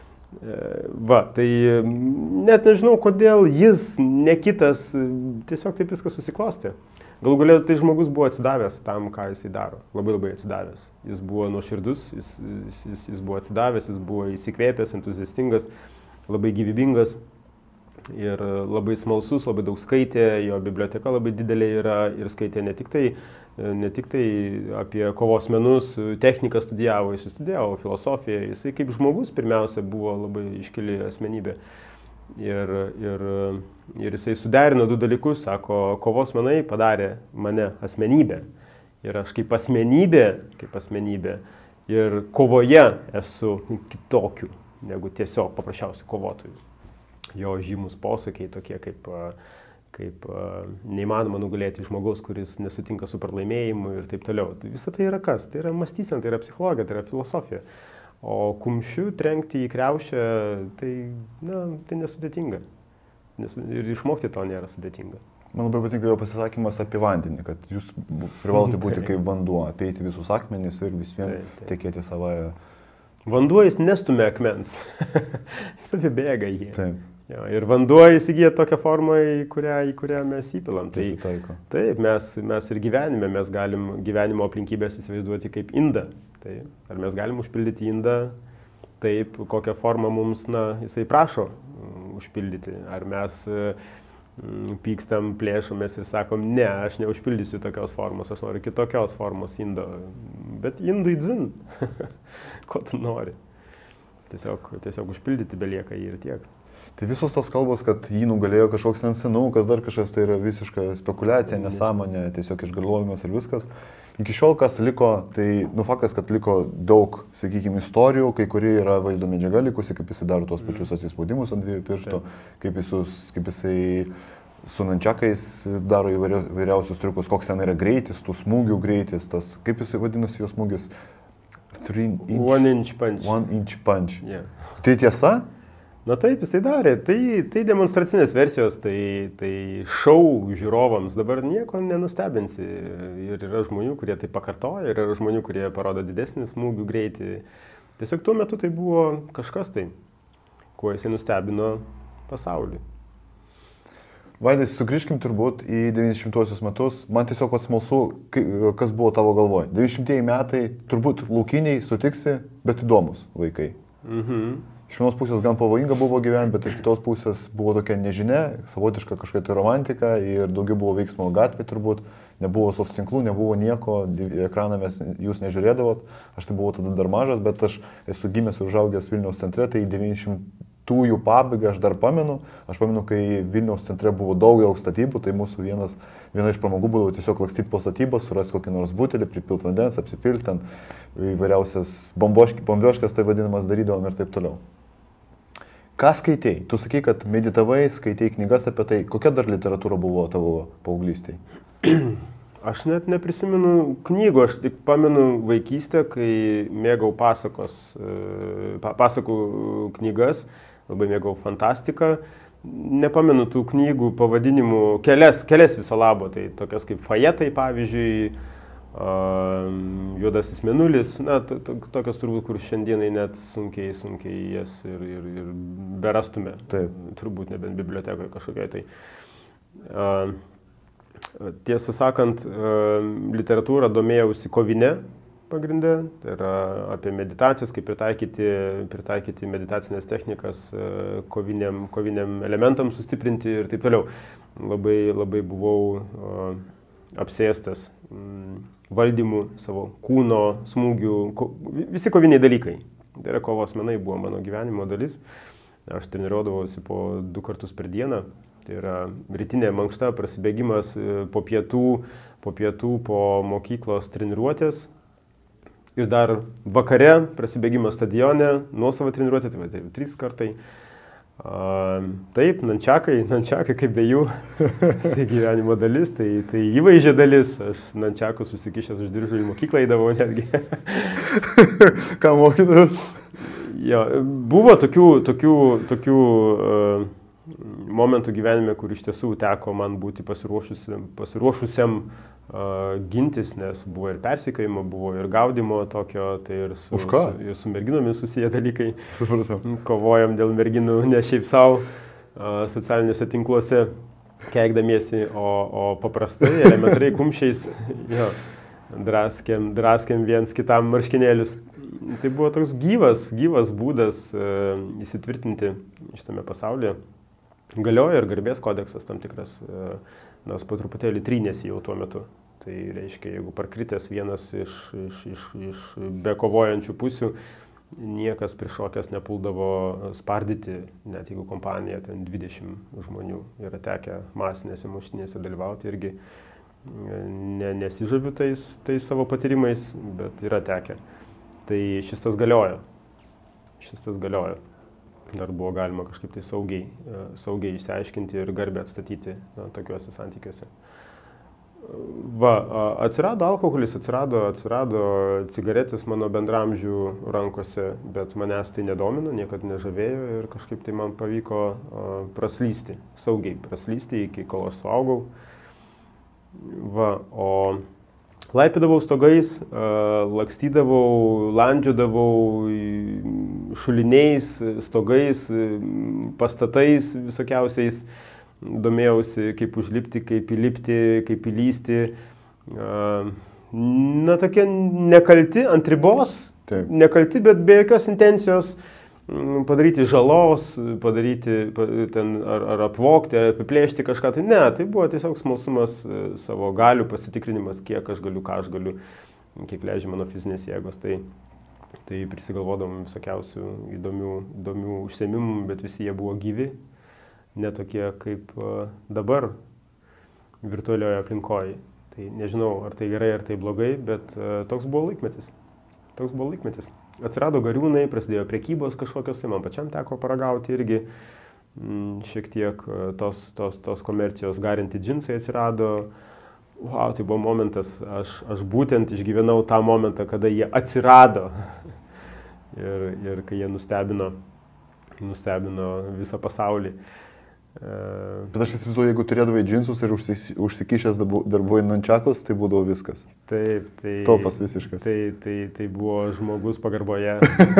Va, tai net nežinau, kodėl jis, ne kitas, tiesiog taip viskas susiklostė. Galų galia tai žmogus buvo atsidavęs tam, ką jisai daro. Labai labai atsidavęs. Jis buvo nuoširdus, jis, jis, jis buvo atsidavęs, jis buvo įsikvėpęs, entuziastingas, labai gyvybingas ir labai smalsus, labai daug skaitė, jo biblioteka labai didelė yra ir skaitė ne tik tai, ne tik tai apie kovos menus, techniką studijavo, jis studijavo filosofiją, jisai kaip žmogus pirmiausia buvo labai iškili asmenybė. Ir, ir, ir jisai suderino du dalykus, sako, kovos menai padarė mane asmenybę. Ir aš kaip asmenybė, kaip asmenybė ir kovoje esu kitokiu negu tiesiog paprasčiausių kovotojų. Jo žymus posakiai tokie kaip, kaip neįmanoma nugalėti žmogaus, kuris nesutinka su pralaimėjimu ir taip toliau. Visa tai yra kas? Tai yra mąstysena, tai yra psichologija, tai yra filosofija. O kumščiu trenkti į kriaušę, tai, na, tai nesudėtinga. Nes, ir išmokti to nėra sudėtinga. Man labai patinka jo pasisakymas apie vandenį, kad jūs privalote būti kaip vanduo, apeiti visus akmenis ir vis vien tekėti savoje. Vanduo jis nestumia akmens, jis apibėga jį. Taip. Jo, ir vanduo įsigyja tokią formą, į kurią, į kurią mes įpilam. Tai, taip, mes, mes ir gyvenime, mes galim gyvenimo aplinkybės įsivaizduoti kaip indą. Tai, ar mes galim užpildyti indą taip, kokią formą mums, na, jisai prašo užpildyti. Ar mes pykstam, plėšomės ir sakom, ne, aš neužpildysiu tokios formos, aš noriu kitokios formos indo. Bet indui dzin, ko tu nori. Tiesiog, tiesiog užpildyti belieka jį ir tiek. Tai visos tos kalbos, kad jį nugalėjo kažkoks sensenukas, dar kažkas, tai yra visiška spekulacija, nesąmonė, tiesiog išgalvojimas ir viskas. Iki šiol kas liko, tai nu faktas, kad liko daug, sakykime, istorijų, kai kurie yra vaizdo medžiaga likusi, kaip jisai daro tos pačius atsispaudimus ant dviejų pirštų, kaip, visus, kaip jisai su nančiakais daro įvairiausius triukus, koks ten yra greitis, tų smūgių greitis, tas, kaip jisai vadinasi jos smūgis? Inch, one inch punch. One inch punch. Yeah. Tai tiesa? Na taip, jisai darė. Tai, tai demonstracinės versijos, tai, tai šou žiūrovams. Dabar nieko nenustebinsi. Ir yra žmonių, kurie tai pakartoja, ir yra žmonių, kurie parodo didesnį smūgių greitį. Tiesiog tuo metu tai buvo kažkas tai, kuo jisai nustebino pasaulį. Vaidai, sugrįžkim turbūt į devyniasdešimtuosius metus. Man tiesiog pats smalsu, kas buvo tavo galvoje. devyniasdešimtieji metai, turbūt laukiniai, sutiksi, bet įdomus laikai. Mhm. Iš vienos pusės gan pavojinga buvo gyventi, bet iš kitos pusės buvo tokia nežinia, savotiška kažkokia tai romantika ir daugiau buvo veiksmo gatvė turbūt, nebuvo soc tinklų, nebuvo nieko, ekraną mes, jūs nežiūrėdavot, aš tai buvau tada dar mažas, bet aš esu gimęs ir užaugęs Vilniaus centre, tai devyniasdešimtųjų pabaigą aš dar pamenu, aš pamenu, kai Vilniaus centre buvo daug daug statybų, tai mūsų vienas, viena iš pramogų būdavo tiesiog lakstyti po statybas, surasti kokį nors butelį, pripilt vandens, apsipilti, ten įvairiausias bombioškas, tai vadinamas, darydavom ir taip toliau. Ką skaitėjai? Tu sakai, kad meditavai, skaitėjai knygas apie tai. Kokia dar literatūra buvo tavo paauglystėje? Aš net neprisimenu knygų, aš tik pamenu vaikystę, kai mėgau pasakos, pasakų knygas, labai mėgau fantastiką. Nepamenu tų knygų pavadinimų, kelias, kelias viso labo, tai tokias kaip Fajetai, pavyzdžiui, Juodasis mėnulis, na, tokios turbūt, kur šiandienai net sunkiai, sunkiai jas ir, ir, ir berastume. Taip. Turbūt nebent bibliotekoje kažkokiai tai. Uh, tiesą sakant, uh, literatūrą domėjausi kovine pagrinde, tai yra apie meditacijas, kaip pritaikyti, pritaikyti meditacinės technikas uh, koviniam, koviniam elementams sustiprinti ir taip toliau. Labai, labai buvau uh, apsėstas mm, valdymų savo kūno, smūgių, ko, visi koviniai dalykai. Tai yra kovos menai buvo mano gyvenimo dalis. Aš treniruodavausi po du kartus per dieną. Tai yra rytinė mankšta, prasibėgimas po pietų, po pietų, po mokyklos treniruotės. Ir dar vakare prasibėgimas stadione, nuosava treniruotė, tai, tai trys kartai. A, taip, nančiakai, nančiakai kaip be jų, tai gyvenimo dalis, tai, tai įvaizdžio dalis, aš nančiakus susikišęs už diržų į mokyklą eidavau netgi. Ką mokytus? Jo, buvo tokių, tokių, tokių uh, momentų gyvenime, kur iš tiesų teko man būti pasiruošusiam, pasiruošusiam uh, gintis, nes buvo ir persekiojimo, buvo ir gaudimo tokio, tai ir su, Už ką? su, ir su merginomis susiję dalykai. Supratau. Kovojom dėl merginų ne šiaip savo uh, socialiniuose tinkluose keikdamiesi, o, o paprastai, elementariai kumščiais, jo, draskėm, draskėm viens kitam marškinėlius. Tai buvo toks gyvas, gyvas būdas uh, įsitvirtinti šitame pasaulyje. Galioja ir garbės kodeksas tam tikras, uh, nors po truputėlį trynėsi jau tuo metu. Tai reiškia, jeigu parkritęs vienas iš, iš, iš, iš bekovojančių pusių, niekas prišokęs nepuldavo spardyti, net jeigu kompanija ten dvidešimt žmonių yra tekę masinėse muštynėse dalyvauti, irgi ne, nesižaviu tais, tais savo patyrimais, bet yra tekę. Tai šis tas galioja. Šis tas galioja. Dar buvo galima kažkaip tai saugiai, saugiai išsiaiškinti ir garbę atstatyti na, tokiuose santykiuose. Va, atsirado alkoholis, atsirado, atsirado cigaretės mano bendramžių rankose, bet manęs tai nedomino, niekad nežavėjo ir kažkaip tai man pavyko praslysti, saugiai praslysti iki kol aš suaugau. Va, o laipydavau stogais, lakstydavau, landžiodavau šuliniais, stogais, pastatais visokiausiais. Domėjausi, kaip užlipti, kaip įlipti, kaip įlysti. Na, tokie nekalti, ant ribos. Taip. Nekalti, bet be jokios intencijos padaryti žalos, padaryti ten, ar, ar apvogti, ar apiplėšti kažką. Tai ne, tai buvo tiesiog smalsumas, savo galių pasitikrinimas, kiek aš galiu, ką aš galiu, kiek leidžia mano fizinės jėgos. Tai, tai prisigalvodom visokiausių įdomių, įdomių užsiėmimų, bet visi jie buvo gyvi, ne tokie kaip dabar virtualioje aplinkoje. Tai nežinau, ar tai gerai, ar tai blogai, bet toks buvo laikmetis. Toks buvo laikmetis. Atsirado gariūnai, prasidėjo prekybos kažkokios, tai man pačiam teko paragauti irgi m, šiek tiek tos, tos, tos komercijos, garinti džinsai atsirado. Wow, tai buvo momentas, aš, aš būtent išgyvenau tą momentą, kada jie atsirado ir, ir kai jie nustebino, nustebino visą pasaulį. Bet aš įsivaizduoju, jeigu turėdavai džinsus ir užsikišęs darbui nunčiakus, tai būdavo viskas. Taip, tai... Topas visiškas. Tai, tai, tai buvo žmogus pagarboje.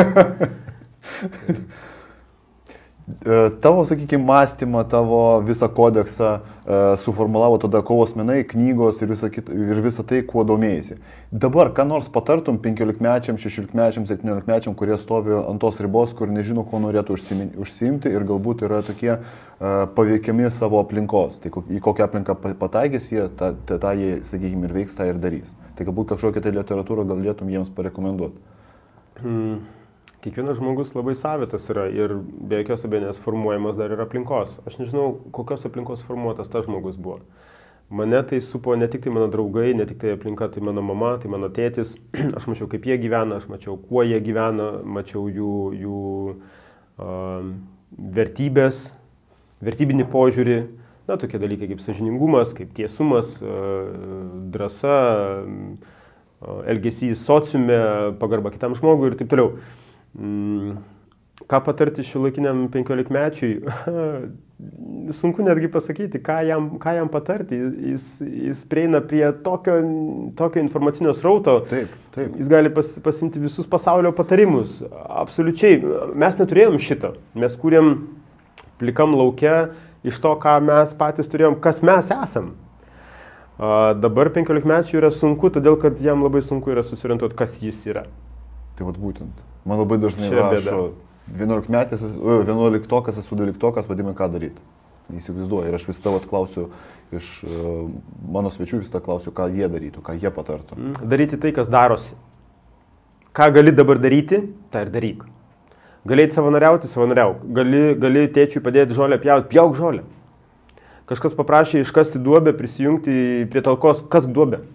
Tavo, sakykime, mąstymą, tavo visą kodeksą e, suformulavo tada kovos menai, knygos ir visa, kita, ir visa tai, kuo domėjasi. Dabar, ką nors patartum penkiolikmečiam, šešiolikmečiam, septyniolikmečiam, kurie stovi ant tos ribos, kur nežino, ko norėtų užsiimti ir galbūt yra tokie e, paveikiami savo aplinkos. Tai į kokią aplinką pataikys, jie tą, tą, tą jie, sakykime, ir veiks, tą ir darys. Tai galbūt kažkokią tai literatūrą galėtum jiems parekomenduoti. Hmm. Kiekvienas žmogus labai savitas yra ir be jokios abejonės formuojamas dar ir aplinkos. Aš nežinau, kokios aplinkos formuotas tas žmogus buvo. Mane tai supo ne tik tai mano draugai, ne tik tai aplinka, tai mano mama, tai mano tėtis. Aš mačiau, kaip jie gyvena, aš mačiau, kuo jie gyvena, mačiau jų, jų uh, vertybės, vertybinį požiūrį. Na, tokie dalykai kaip sąžiningumas, kaip tiesumas, uh, drąsa, uh, elgesys sociume, pagarba kitam žmogui ir taip toliau. Mm, ką patarti šiuolaikiniam penkiolikmečiui? Sunku netgi pasakyti, ką jam, ką jam patarti. Jis, jis prieina prie tokio, tokio informacinio srauto. Taip, taip. Jis gali pas, pasimti visus pasaulio patarimus. Absoliučiai. Mes neturėjom šito. Mes kūrėm plikam lauke iš to, ką mes patys turėjom, kas mes esam. A, dabar penkiolikmečiui yra sunku, todėl kad jam labai sunku yra susiorientuoti, kas jis yra. Tai vat būtent. Man labai dažnai rašo vienuolikmetis, vienuoliktokas, esu dvyliktokas, vadimai, ką daryti. Įsivaizduoju. Ir aš vis tavo klausiu, iš uh, mano svečių vis tą klausiu, ką jie darytų, ką jie patartų. Daryti tai, kas darosi. Ką gali dabar daryti, tą ir daryk. Galėjai savanoriauti, savanoriauk. Gali, gali tėčiui padėti žolę pjauti, pjauk žolę. Kažkas paprašė iškasti duobę, prisijungti prie talkos, kask duobę.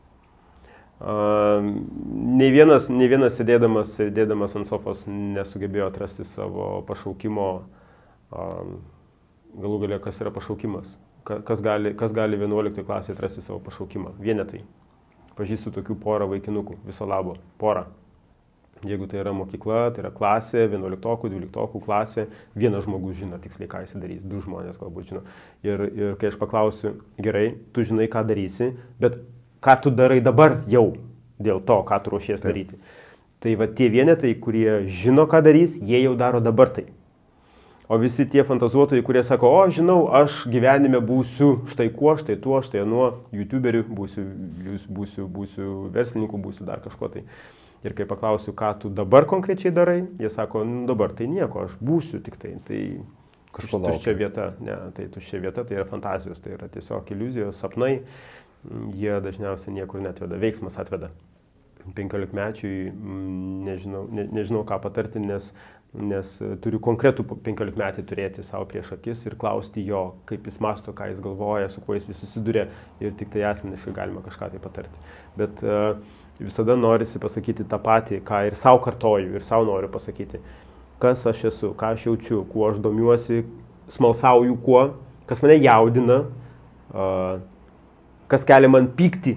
Uh, nei vienas, nei vienas sėdėdamas, sėdėdamas ant sofos nesugebėjo atrasti savo pašaukimo, uh, galų galia, kas yra pašaukimas, kas gali, kas gali vienuoliktoje klasėje atrasti savo pašaukimą. Vienetai. Pažįstu tokių porą vaikinukų, viso labo, porą. Jeigu tai yra mokykla, tai yra klasė, vienuoliktokų, dvyliktokų klasė, vienas žmogus žino tiksliai, ką jis darys, du žmonės galbūt žino. Ir, ir kai aš paklausiu, gerai, tu žinai, ką darysi, bet ką tu darai dabar jau dėl to, ką tu ruošies daryti. Tai va tie vienetai, kurie žino, ką darys, jie jau daro dabar tai. O visi tie fantazuotojai, kurie sako, o žinau, aš gyvenime būsiu štai kuo, štai tuo, štai nuo youtuberių, būsiu, būsiu, būsiu verslininku, būsiu dar kažko tai. Ir kai paklausiu, ką tu dabar konkrečiai darai, jie sako, nu, dabar tai nieko, aš būsiu tik tai. Tai kažko tuščia vieta, ne, tai tuščia vieta, tai yra fantazijos, tai yra tiesiog iliuzijos, sapnai. Jie dažniausiai niekur netveda, veiksmas atveda. penkiolikmečiui nežinau, ne, nežinau ką patarti, nes, nes turiu konkretų penkiolikmetį turėti savo prieš akis ir klausti jo, kaip jis mąsto, ką jis galvoja, su kuo jis susiduria ir tik tai asmeniškai galima kažką tai patarti. Bet uh, visada norisi pasakyti tą patį, ką ir savo kartoju ir savo noriu pasakyti. Kas aš esu, ką aš jaučiu, kuo aš domiuosi, smalsauju kuo, kas mane jaudina, uh, kas kelia man pyktį,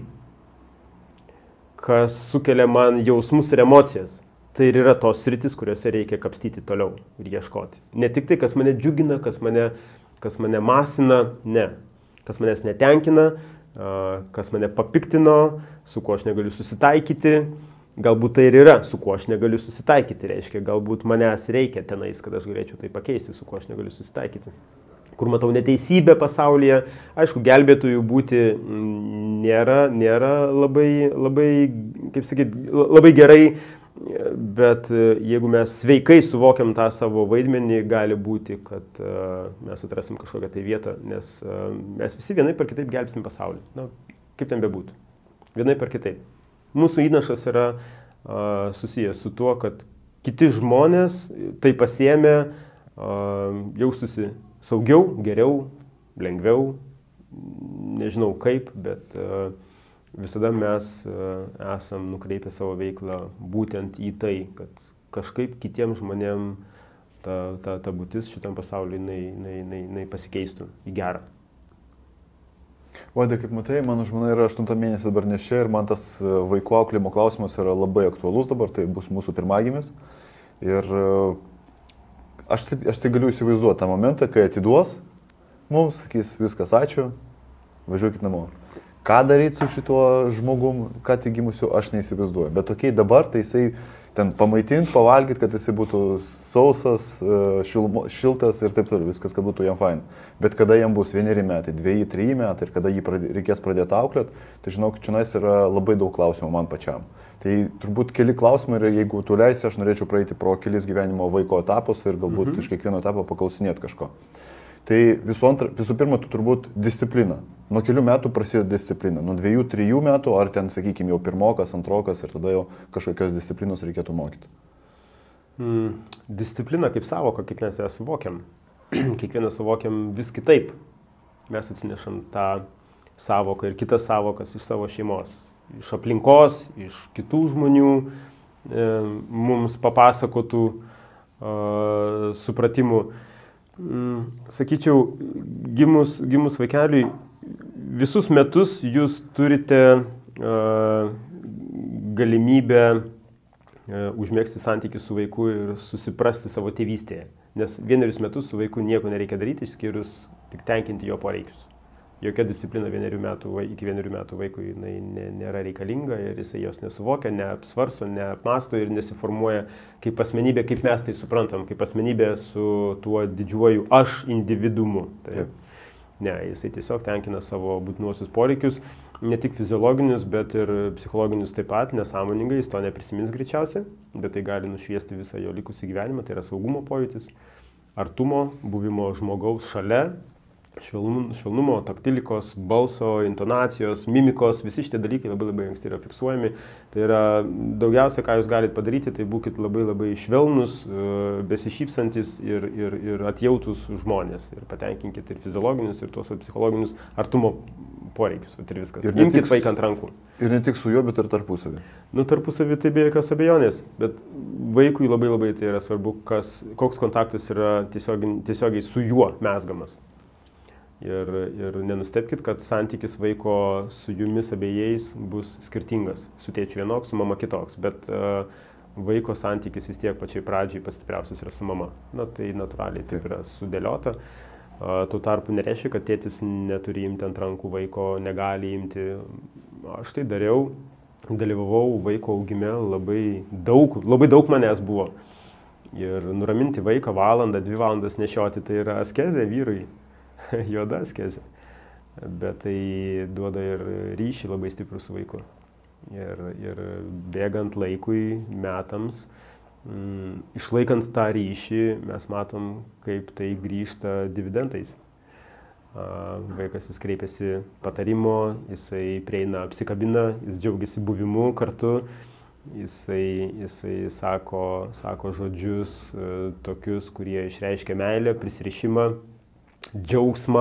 kas sukelia man jausmus ir emocijas. Tai ir yra tos sritis, kuriuose reikia kapstyti toliau ir ieškoti. Ne tik tai, kas mane džiugina, kas mane, kas mane masina, ne. Kas manęs netenkina, kas mane papiktino, su kuo aš negaliu susitaikyti. Galbūt tai ir yra, su kuo aš negaliu susitaikyti. Reiškia, galbūt manęs reikia tenais, kad aš galėčiau tai pakeisti, su kuo aš negaliu susitaikyti. Kur matau neteisybę pasaulyje. Aišku, gelbėtojų būti nėra, nėra labai, labai, kaip sakyt, labai gerai, Bet jeigu mes sveikai suvokiam tą savo vaidmenį, gali būti, kad uh, mes atrasim kažkokią tai vietą, nes uh, mes visi vienaip ar kitaip gelbsim pasaulį. Na, kaip ten bebūtų. Vienaip ar kitaip. Mūsų įnašas yra uh, susijęs su tuo, kad kiti žmonės tai pasiėmė, uh, jaustųsi saugiau, geriau, lengviau, nežinau kaip, bet uh, visada mes esam nukreipę savo veiklą būtent į tai, kad kažkaip kitiems žmonėm ta, ta, ta būtis šitam pasauliu jinai, jinai, jinai, jinai pasikeistų į gerą. Vaidai, kaip matai, mano žmona yra aštuntą mėnesį dabar nešia ir man tas vaikų auklėjimo klausimas yra labai aktualus dabar, tai bus mūsų pirmagimis. Ir aš, aš tai galiu įsivaizduoti tą momentą, kai atiduos mums, sakys viskas ačiū, važiuokit namo. Ką daryti su šituo žmogum, ką tik gimusiu, aš neįsivaizduoju. Bet tokiai dabar, tai jisai ten pamaitinti, pavalgyti, kad jisai būtų sausas, šilmo, šiltas ir taip toliau, viskas, kad būtų jam fain. Bet kada jam bus vieneri metai, dviejai, trijai metai ir kada jį pradė, reikės pradėti auklėt, tai žinok, čionais yra labai daug klausimų man pačiam. Tai turbūt keli klausimai ir jeigu tu leisi, aš norėčiau praeiti pro kelis gyvenimo vaiko etapus ir galbūt mhm. iš kiekvieno etapo paklausinėti kažko. Tai visų, antra, visų pirma, tu turbūt disciplina. Nuo kelių metų prasideda disciplina. Nuo dviejų, trijų metų, ar ten, sakykime, jau pirmokas, antrokas ir tada jau kažkokios disciplinos reikėtų mokyti. Mm, disciplina kaip savoka, kaip mes ją suvokiam. Kiekvienas suvokiam vis kitaip. Mes atsinešam tą savoką ir kitas savokas iš savo šeimos. Iš aplinkos, iš kitų žmonių e, mums papasakotų e, supratimų. Mm, sakyčiau, gimus, gimus vaikeliui, visus metus jūs turite uh, galimybę uh, užmėgsti santykių su vaiku ir susiprasti savo tėvystėje. Nes vienerius metus su vaiku nieko nereikia daryti, išskyrus tik tenkinti jo poreikius. Jokia disciplina vienerių metų, iki vienerių metų vaikui jinai nėra reikalinga ir jisai jos nesuvokia, neapsvarsto, neapmasto ir nesiformuoja kaip asmenybė, kaip mes tai suprantam, kaip asmenybė su tuo didžiuoju aš individumu. Tai, ne, jisai tiesiog tenkina savo būtinuosius poreikius, ne tik fiziologinius, bet ir psichologinius taip pat, nesąmoningai, jis to neprisimins greičiausiai, bet tai gali nušviesti visą jo likusį gyvenimą, tai yra saugumo pojūtis, artumo, buvimo žmogaus šalia, švelnumo, taktilikos, balso, intonacijos, mimikos, visi šitie dalykai labai labai anksti yra fiksuojami. Tai yra daugiausia, ką jūs galite padaryti, tai būkite labai labai švelnus, besišypsantis ir, ir, ir atjautus žmonės. Ir patenkinkit ir fiziologinius, ir tuos psichologinius artumo poreikius. Ir viskas. Ir imkite vaiką ant rankų. Ir ne tik su juo, bet ir tarpusavį. Nu, tarpusavį tai be jokios abejonės, bet vaikui labai labai tai yra svarbu, kas, koks kontaktas yra tiesiogiai, tiesiogiai su juo mezgamas. Ir, ir nenustepkit, kad santykis vaiko su jumis abiejais bus skirtingas. Su tėčiu vienoks, su mama kitoks. Bet uh, vaiko santykis vis tiek pačiai pradžiai pats stipriausias yra su mama. Na, tai natūraliai taip yra sudėliota. Uh, tuo tarpu nereiškia, kad tėtis neturi imti ant rankų vaiko, negali imti. Aš tai dariau, dalyvavau vaiko augime, labai daug, labai daug manęs buvo. Ir nuraminti vaiką valandą, dvi valandas nešioti, tai yra askezė vyrui. Juoda askezė, bet tai duoda ir ryšį labai stiprų su vaiku. Ir, ir bėgant laikui, metams, mm, išlaikant tą ryšį, mes matom, kaip tai grįžta dividendais. A, vaikas jis kreipiasi patarimo, jisai prieina, apsikabina, jis džiaugiasi buvimu kartu, jisai, jisai sako, sako žodžius e, tokius, kurie išreiškia meilę, prisirišimą, džiaugsmą,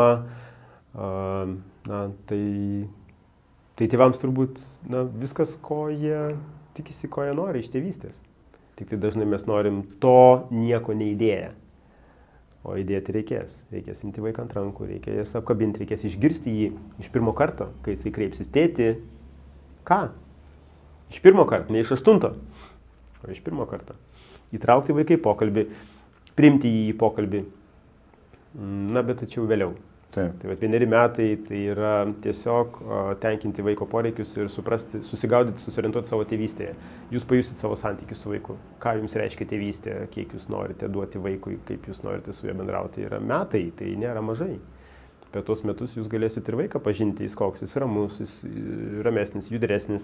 na, tai, tai tėvams turbūt na, viskas, ko jie tikisi, ko jie nori iš tėvystės. Tik tai dažnai mes norim to nieko neįdėję, o įdėti reikės. Reikės imti vaiką ant rankų, reikės apkabinti, reikės išgirsti jį iš pirmo karto, kai jisai kreipsis tėti. Ką? Iš pirmo karto, ne iš aštunto, o iš pirmo karto. Įtraukti vaiką į pokalbį, priimti jį į pokalbį. Na, bet tačiau vėliau. Taip. Tai vat vieneri metai tai yra tiesiog o, tenkinti vaiko poreikius ir suprasti, susigaudyti, susiorientuoti savo tėvystėje. Jūs pajusit savo santykius su vaiku. Ką jums reiškia tėvystė, kiek jūs norite duoti vaikui, kaip jūs norite su juo bendrauti. Yra metai, tai nėra mažai. Per tuos metus jūs galėsit ir vaiką pažinti, jis koks, jis ramus, jis ramesnis, judresnis.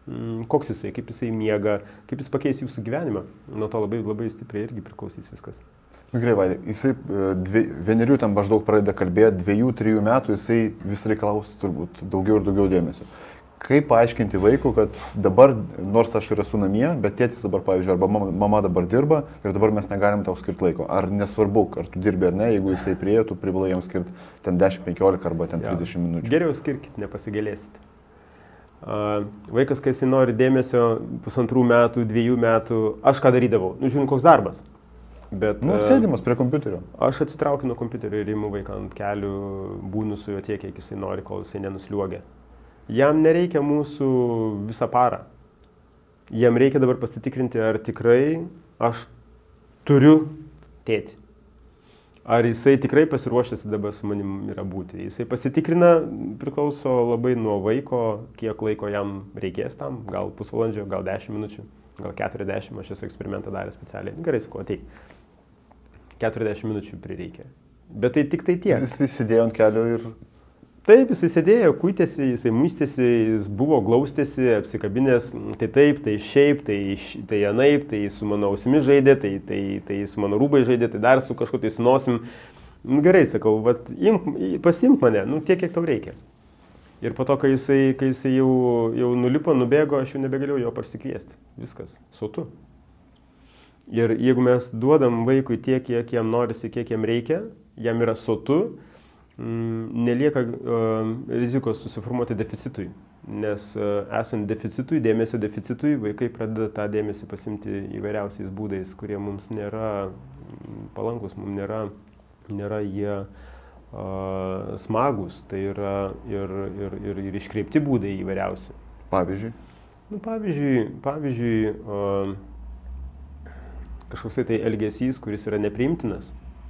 koks jisai, kaip jisai miega, kaip jis pakeis jūsų gyvenimą. Nuo to labai, labai stipriai irgi priklausys viskas. Gerai, Vaidai, jisai dvi, vienerių ten maždaug pradeda kalbėti, dviejų, trijų metų jisai vis reikalaus turbūt daugiau ir daugiau dėmesio. Kaip paaiškinti vaikų, kad dabar, nors aš ir esu namie, bet tėtis dabar, pavyzdžiui, arba mama, mama dabar dirba ir dabar mes negalim tau skirti laiko. Ar nesvarbu, ar tu dirbi ar ne, jeigu jisai priejo, tu privalai jam skirti ten dešimt penkiolika arba ten trisdešimt minučių. Geriau skirkit, nepasigalėsit. Uh, vaikas, kai jisai nori dėmesio pusantrų metų, dviejų metų, aš ką darydavau? Nu, žiūrint, koks darbas. Bet, nu, sėdimas prie kompiuterio. Aš atsitraukiu nuo kompiuterio ir imu vaiką ant kelių, būnu su juo tiek, kiek jisai nori, kol jisai nenusliuogia. Jam nereikia mūsų visą parą. Jam reikia dabar pasitikrinti, ar tikrai aš turiu tėtį. Ar jisai tikrai pasiruošęs dabar su manim yra būti. Jisai pasitikrina, priklauso labai nuo vaiko, kiek laiko jam reikės tam, gal pusvalandžio, gal dešimt minučių, gal keturiasdešimt, aš esu eksperimentą daręs specialiai. Gerai, sakau, ateik. keturiasdešimt minučių prireikia. Bet tai tik tai tiek. Jisai sėdėjo ant kelio ir... Taip, jisai sėdėjo, kuitėsi, jisai muistėsi, jis buvo glaustėsi, apsikabinės, tai taip, tai šiaip, tai, tai anaip, tai su mano ausimis žaidė, tai, tai, tai su mano rūbai žaidė, tai dar su kažkuo tai sunosim. Nu, gerai, sakau, vat, imk, pasimk mane, nu, tiek, kiek tau reikia. Ir po to, kai jisai, kai jisai jau, jau nulipo, nubėgo, aš jau nebegalėjau jo pasikviesti. Viskas, sotu. Ir jeigu mes duodam vaikui tiek, kiek jam norisi, kiek jam reikia, jam yra sotu, nelieka uh, rizikos susiformuoti deficitui, nes uh, esant deficitui, dėmesio deficitui, vaikai pradeda tą dėmesį pasimti įvairiausiais būdais, kurie mums nėra palankus, mums nėra, nėra jie uh, smagus, tai yra ir, ir, ir, ir iškreipti būdai įvairiausi. Pavyzdžiui? Nu, pavyzdžiui, pavyzdžiui uh, kažkoks tai elgesys, kuris yra nepriimtinas.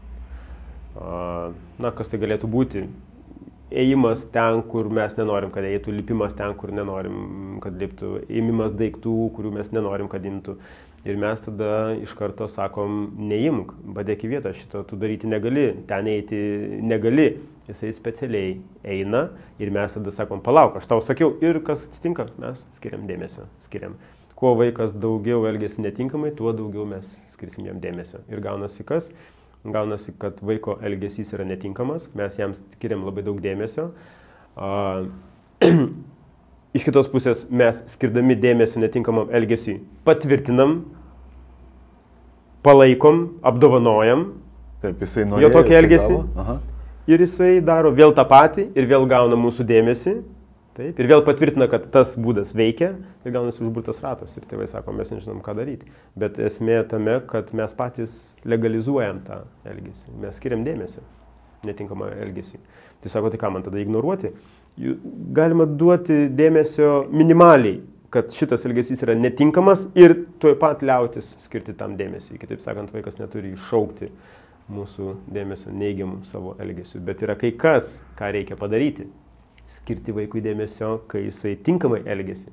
Na, kas tai galėtų būti? Ėjimas ten, kur mes nenorim, kad eitų, lipimas ten, kur nenorim, kad liptų, ėmimas daiktų, kurių mes nenorim, kad imtų. Ir mes tada iš karto sakom, neimk, padėk į vietą, šito tu daryti negali, ten eiti negali. Jisai specialiai eina ir mes tada sakom, palauk, aš tau sakiau, ir kas atsitinka, mes skiriam dėmesio, skiriam. Kuo vaikas daugiau elgiasi netinkamai, tuo daugiau mes skirsim jam dėmesio. Ir gaunasi kas? Gaunasi, kad vaiko elgesys yra netinkamas, mes jam skiriam labai daug dėmesio. A, iš kitos pusės mes skirdami dėmesio netinkamam elgesiui patvirtinam, palaikom, apdovanojam. Taip, jisai norėjo, jo tokį elgesį. Aha. Ir jisai daro vėl tą patį ir vėl gauna mūsų dėmesį. Taip, ir vėl patvirtina, kad tas būdas veikia ir gaunasi užburtas ratas. Ir tėvai sako, mes nežinom, ką daryti. Bet esmė tame, kad mes patys legalizuojam tą elgesį. Mes skiriam dėmesį netinkamą elgesį. Tai sako, tai ką man tada ignoruoti? Galima duoti dėmesio minimaliai, kad šitas elgesys yra netinkamas ir tuoj pat liautis skirti tam dėmesį. Kitaip sakant, vaikas neturi iššaukti mūsų dėmesio neigiamų savo elgesių. Bet yra kai kas, ką reikia padaryti. Skirti vaikui dėmesio, kai jisai tinkamai elgiasi,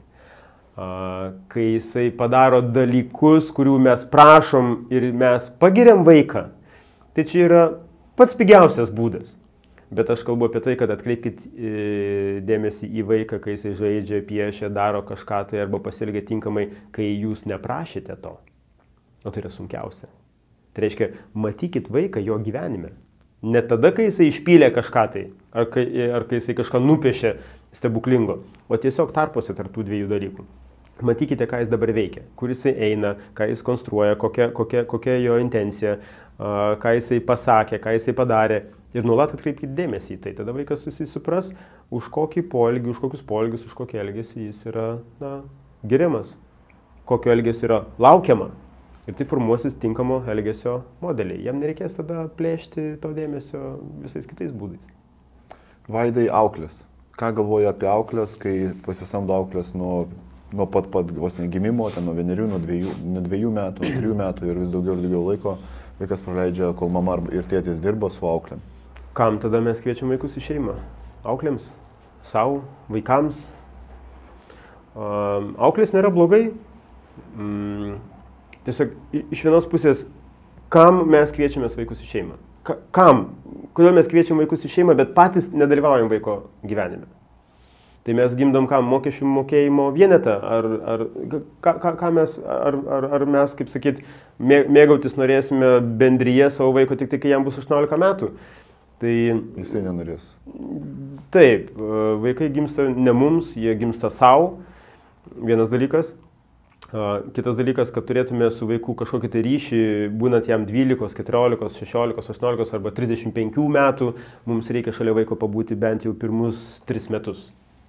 kai jisai padaro dalykus, kurių mes prašom ir mes pagiriam vaiką. Tai čia yra pats pigiausias būdas. Bet aš kalbu apie tai, kad atkreipkit dėmesį į vaiką, kai jisai žaidžia, piešia, daro kažką tai arba pasielgia tinkamai, kai jūs neprašėte to. O tai yra sunkiausia. Tai reiškia, matykit vaiką jo gyvenime. Ne tada, kai jisai išpylė kažką tai, ar kai, ar kai jisai kažką nupiešė stebuklingo, o tiesiog tarpuose tarp tų dviejų dalykų. Matykite, ką jis dabar veikia, kur jisai eina, ką jis konstruoja, kokia, kokia, kokia jo intencija, ką jisai pasakė, ką jisai padarė. Ir nuolat atkreipkite dėmesį į tai. Tada vaikas susipras, už kokį poelgį, už kokius poelgius, už kokį elgesį jis yra na, giriamas, kokio elgesio yra laukiama. Ir tai formuosis tinkamo elgesio modeliai. Jam nereikės tada plėšti to dėmesio visais kitais būdais. Vaidai, auklės. Ką galvoji apie auklės, kai pasisamdo auklės nuo, nuo pat pat vos negimimo, ten nuo vienerių, nuo dviejų, nuo dviejų metų, nuo trijų metų ir vis daugiau ir daugiau laiko vaikas praleidžia, kol mama ir tėtis dirba su auklėm. Kam tada mes kviečiam vaikus į šeimą? Auklėms, savo, vaikams. Auklės nėra blogai. Mm. Tiesiog iš vienos pusės, kam mes kviečiame vaikus į šeimą? Ka, kam? Kodėl mes kviečiam vaikus į šeimą, bet patys nedalyvaujam vaiko gyvenime? Tai mes gimdom ką, mokesčių mokėjimo vienetą, ar, ar, ką, ką, ką mes, ar, ar, ar mes, kaip sakyt, mėgautis norėsime bendryje savo vaiko tik tai, kai jam bus aštuoniolika metų. Tai, Jisai nenorės. Taip, vaikai gimsta ne mums, jie gimsta savo, vienas dalykas. Kitas dalykas, kad turėtume su vaiku kažkokį tai ryšį, būnant jam dvylikos, keturiolikos, šešiolikos, aštuoniolikos arba trisdešimt penkių metų, mums reikia šalia vaiko pabūti bent jau pirmus tris metus.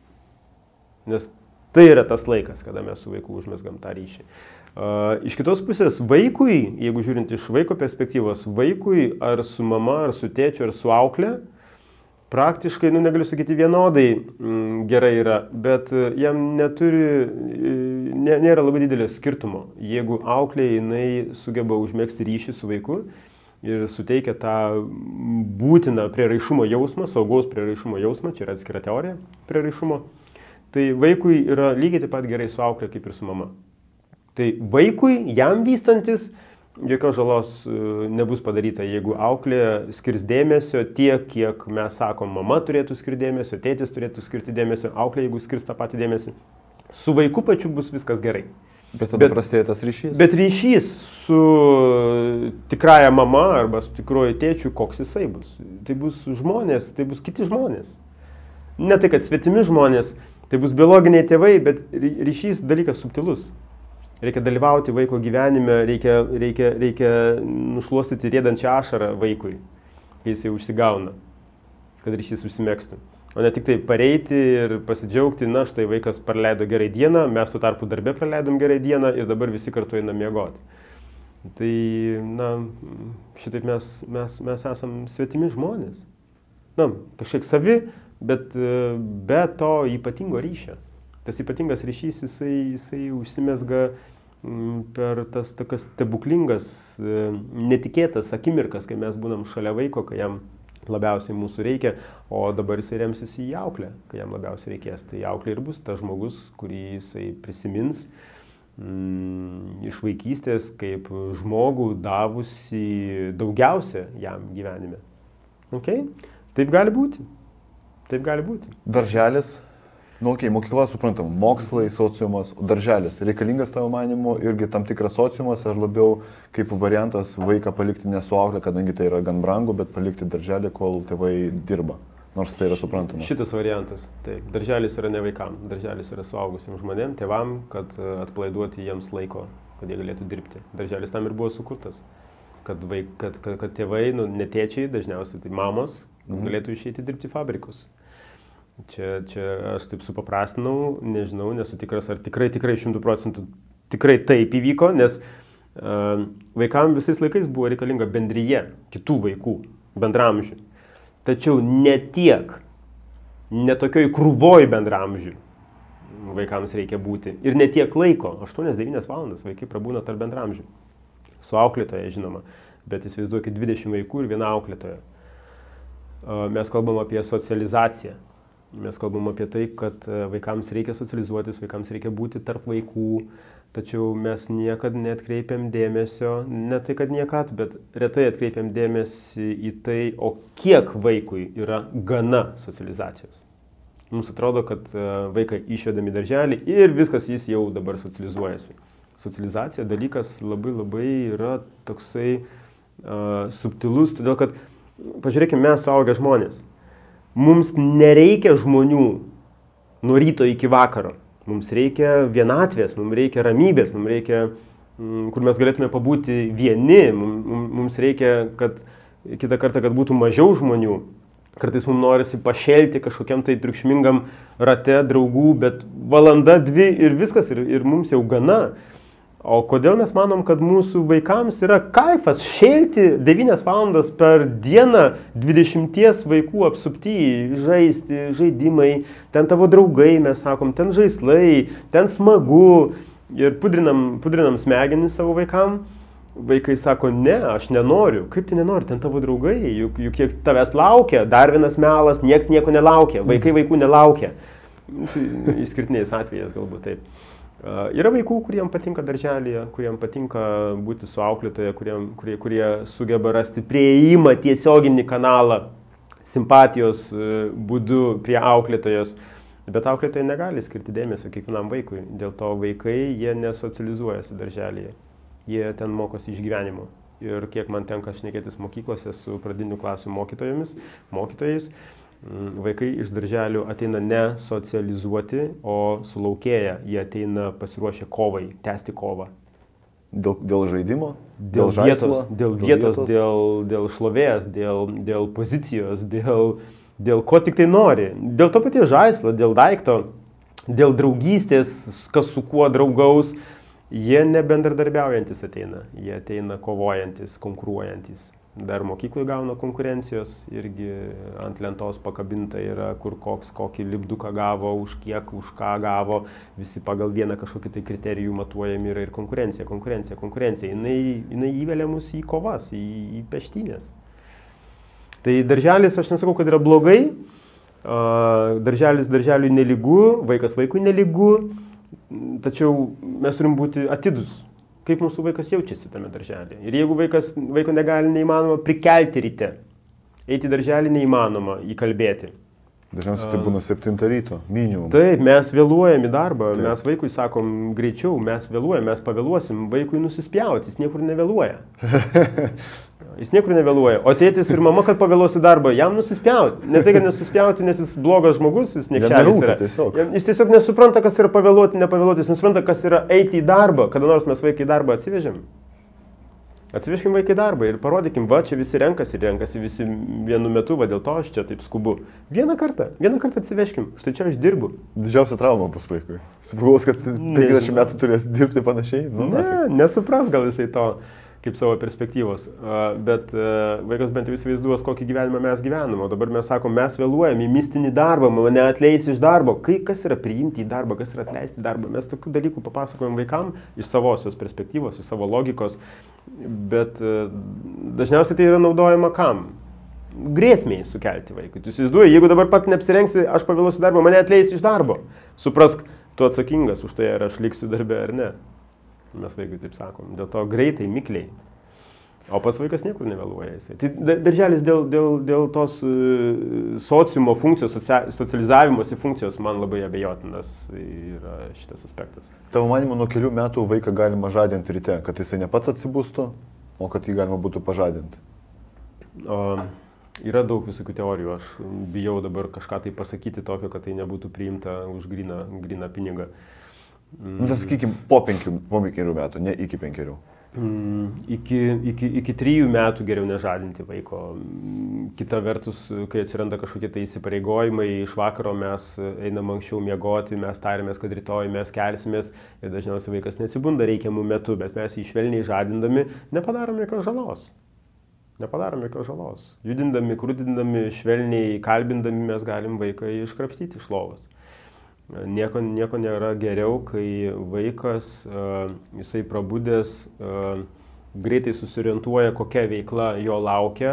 Nes tai yra tas laikas, kada mes su vaiku užmesgam tą ryšį. Iš kitos pusės, vaikui, jeigu žiūrint iš vaiko perspektyvos, vaikui ar su mama, ar su tėčiu, ar su aukle, praktiškai, nu negaliu sakyti vienodai m, gerai yra, bet jam neturi, nė, nėra labai didelio skirtumo. Jeigu auklė jinai sugeba užmegzti ryšį su vaiku ir suteikia tą būtiną prieraišumo jausmą, saugaus prieraišumo jausmą, čia yra atskira teorija prieraišumo, tai vaikui yra lygiai taip pat gerai su auklė kaip ir su mama. Tai vaikui, jam vystantis, jokios žalos nebus padaryta, jeigu auklė skirs dėmesio tiek, kiek mes sakom, mama turėtų skirti dėmesio, tėtis turėtų skirti dėmesio, auklė, jeigu skirs tą patį dėmesį. Su vaiku pačiu bus viskas gerai. Bet tada bet, prasidėjo tas ryšys. Bet ryšys su tikrąja mama arba su tikruoju tėčiu, koks jisai bus. Tai bus žmonės, tai bus kiti žmonės. Ne tai, kad svetimi žmonės, tai bus biologiniai tėvai, bet ryšys dalykas subtilus. Reikia dalyvauti vaiko gyvenime, reikia, reikia, reikia nušluostyti rėdančią ašarą vaikui, kai jis jau užsigauna, kad ryšys užsimėgstų. O ne tik tai pareiti ir pasidžiaugti, na štai vaikas praleido gerai dieną, mes tuo tarpu darbe praleidom gerai dieną ir dabar visi kartu einam miegoti. Tai, na, šitaip mes, mes, mes esam svetimi žmonės. Na, kažkiek savi, bet be to ypatingo ryšio. Tas ypatingas ryšys, jisai, jisai užsimesga per tas tokias stebuklingas, netikėtas akimirkas, kai mes būnam šalia vaiko, kai jam labiausiai mūsų reikia, o dabar jisai remsis į auklę, kai jam labiausiai reikės. Tai auklė ir bus tas žmogus, kurį jisai prisimins mm, iš vaikystės kaip žmogų davusi daugiausia jam gyvenime. Okay? Taip gali būti. Taip gali būti. Darželis. Nu, okei, okay, mokykla suprantam, mokslai, sociumas, darželis. Reikalingas tavo manimu irgi tam tikras sociumas, ar labiau kaip variantas vaiką palikti ne su aukle, kadangi tai yra gan brangu, bet palikti darželį, kol tėvai dirba. Nors tai yra suprantama. Šitas variantas. Taip, darželis yra ne vaikam, darželis yra suaugusiems žmonėm, tėvam, kad atpalaiduoti jiems laiko, kad jie galėtų dirbti. Darželis tam ir buvo sukurtas. Kad, vaik, kad, kad, kad tėvai, nu, ne tėčiai, dažniausiai tai mamos, mhm. galėtų išeiti dirbti fabrikus. Čia, čia aš taip supaprastinau, nežinau, nesu tikras, ar tikrai, tikrai šimtų procentų tikrai taip įvyko, nes uh, vaikams visais laikais buvo reikalinga bendryje kitų vaikų, bendramžių. Tačiau ne tiek, ne tokioj krūvoj bendramžių vaikams reikia būti. Ir ne tiek laiko, aštuonias devynias valandas vaikai prabūna tarp bendramžių. Su auklėtoja, žinoma, bet įsivaizduokit dvidešimt vaikų ir viena auklėtoja. Uh, mes kalbam apie socializaciją. Mes kalbam apie tai, kad vaikams reikia socializuotis, vaikams reikia būti tarp vaikų, tačiau mes niekad neatkreipiam dėmesio, ne tai, kad niekad, bet retai atkreipiam dėmesį į tai, o kiek vaikui yra gana socializacijos. Mums atrodo, kad vaiką išvedami darželį ir viskas jis jau dabar socializuojasi. Socializacija dalykas labai labai yra toksai uh, subtilus, todėl kad, pažiūrėkime, mes suaugę žmonės. Mums nereikia žmonių nuo ryto iki vakaro. Mums reikia vienatvės, mums reikia ramybės, mums reikia, kur mes galėtume pabūti vieni. Mums reikia, kad kitą kartą, kad būtų mažiau žmonių. Kartais mums norisi pašelti kažkokiam tai triukšmingam rate draugų, bet valanda, dvi ir viskas, ir, ir mums jau gana. O kodėl mes manom, kad mūsų vaikams yra kaifas šėlti devynias valandas per dieną dvidešimties vaikų apsupty, žaisti, žaidimai, ten tavo draugai, mes sakom, ten žaislai, ten smagu ir pudrinam, pudrinam smegenis savo vaikam. Vaikai sako, ne, aš nenoriu. Kaip tai nenori, ten tavo draugai, juk, juk kiek tavęs laukia, dar vienas melas, nieks nieko nelaukia, vaikai vaikų nelaukia. Išskirtiniais atvejais galbūt taip. Uh, yra vaikų, kuriems patinka darželėje, kuriems patinka būti su auklėtoja, kuriem, kurie, kurie sugeba rasti prieimą tiesioginį kanalą simpatijos uh, būdu prie auklėtojos. Bet auklėtojai negali skirti dėmesio kiekvienam vaikui. Dėl to vaikai, jie nesocializuojasi darželyje. Jie ten mokosi iš gyvenimo. Ir kiek man tenka šnekėtis mokyklose su pradinių klasių mokytojomis, mokytojais, vaikai iš darželių ateina ne socializuoti, o sulaukėję. Jie ateina pasiruošę kovai, tęsti kovą. Dėl, dėl žaidimo? Dėl, dėl vietos, žaislo, dėl, dėl vietos, vietos. Dėl, dėl šlovės, dėl, dėl pozicijos, dėl, dėl ko tik tai nori. Dėl to paties žaislo, dėl daikto, dėl draugystės, kas su kuo draugaus. Jie nebendradarbiaujantis ateina, jie ateina kovojantis, konkuruojantis. Dar mokykloje gauna konkurencijos, irgi ant lentos pakabinta yra, kur koks kokį lipduką gavo, už kiek, už ką gavo, visi pagal vieną kažkokį tai kriterijų matuojami yra ir konkurencija, konkurencija, konkurencija. Jinai, jinai įvelia mus į kovas, į, į peštynės. Tai darželis, aš nesakau, kad yra blogai, darželis darželiui nelygu, vaikas vaikui nelygu, tačiau mes turim būti atidus. Kaip mūsų vaikas jaučiasi tame darželėje. Ir jeigu vaikas, vaiko negali neįmanoma prikelti ryte, eiti į darželį neįmanoma įkalbėti. Dažniausiai tai būna septintą ryto, minimum. Taip, mes vėluojam į darbą, Taip. mes vaikui sakom greičiau, mes vėluojam, mes pavėluosim, vaikui nusispjauti, jis niekur nevėluoja. Jis niekur nevėluoja, o tėtis ir mama, kad pavėluos į darbą, jam nusispjauti. Ne tai, kad nesuspjauti, nes jis blogas žmogus, jis niekšelis yra. Tiesiog. Jis tiesiog nesupranta, kas yra pavėluoti, nepavėluoti, jis nesupranta, kas yra eiti į darbą, kada nors mes vaikai į darbą atsivežėm. Atsivežkim vaikai į darbą ir parodykim, va, čia visi renkasi, renkasi visi vienu metu, va, dėl to aš čia taip skubu. Vieną kartą, vieną kartą atsivežkim, štai čia aš dirbu. Didžiausia trauma bus vaikui. Sugalvos, kad penkiasdešimt metų turės dirbti panašiai. Nu, ne, nesupras gal jisai to kaip savo perspektyvos, bet vaikas bent jau įsivaizduos, kokį gyvenimą mes gyvename. O dabar mes sakom, mes vėluojam į mistinį darbą, mane atleis iš darbo. Kai, kas yra priimti į darbą, kas yra atleisti į darbą? Mes tokių dalykų papasakojam vaikam iš savosios perspektyvos, iš savo logikos, bet dažniausiai tai yra naudojama kam? Grėsmiai sukelti vaikui. Tu įsivaizduoji, jeigu dabar pat neapsirengsi, aš pavėluosiu darbą, mane atleis iš darbo. Suprask, tu atsakingas už tai, ar aš liksiu darbe ar ne. Mes vaikui taip sakom. Dėl to greitai, mikliai. O pats vaikas niekur nevėluoja. Jisai. Tai darželis dėl, dėl, dėl tos uh, sociumo funkcijos, socia, socializavimosi funkcijos man labai abejotinas yra šitas aspektas. Tavo manimu, nuo kelių metų vaiką galima žadinti ryte, kad jisai ne pats atsibūstų, o kad jį galima būtų pažadinti? O, yra daug visokių teorijų. Aš bijau dabar kažką tai pasakyti tokio, kad tai nebūtų priimta už gryną, gryną pinigą. Nu, tai sakykime, po penkių, po penkerių metų, ne iki penkerių. Mm, iki, iki, iki trijų metų geriau nežadinti vaiko. Kita vertus, kai atsiranda kažkokie tai įsipareigojimai, iš vakaro mes einam anksčiau miegoti, mes tarėmės, kad rytoj mes kelsimės ir dažniausiai vaikas neatsibunda reikiamų metų, bet mes jį švelniai žadindami nepadarom jokios žalos. Nepadarom jokios žalos. Judindami, krūdindami, švelniai kalbindami mes galim vaiką iškrapštyti iš lovos. Nieko, nieko nėra geriau, kai vaikas, uh, jisai prabudęs, uh, greitai susiorientuoja, kokia veikla jo laukia,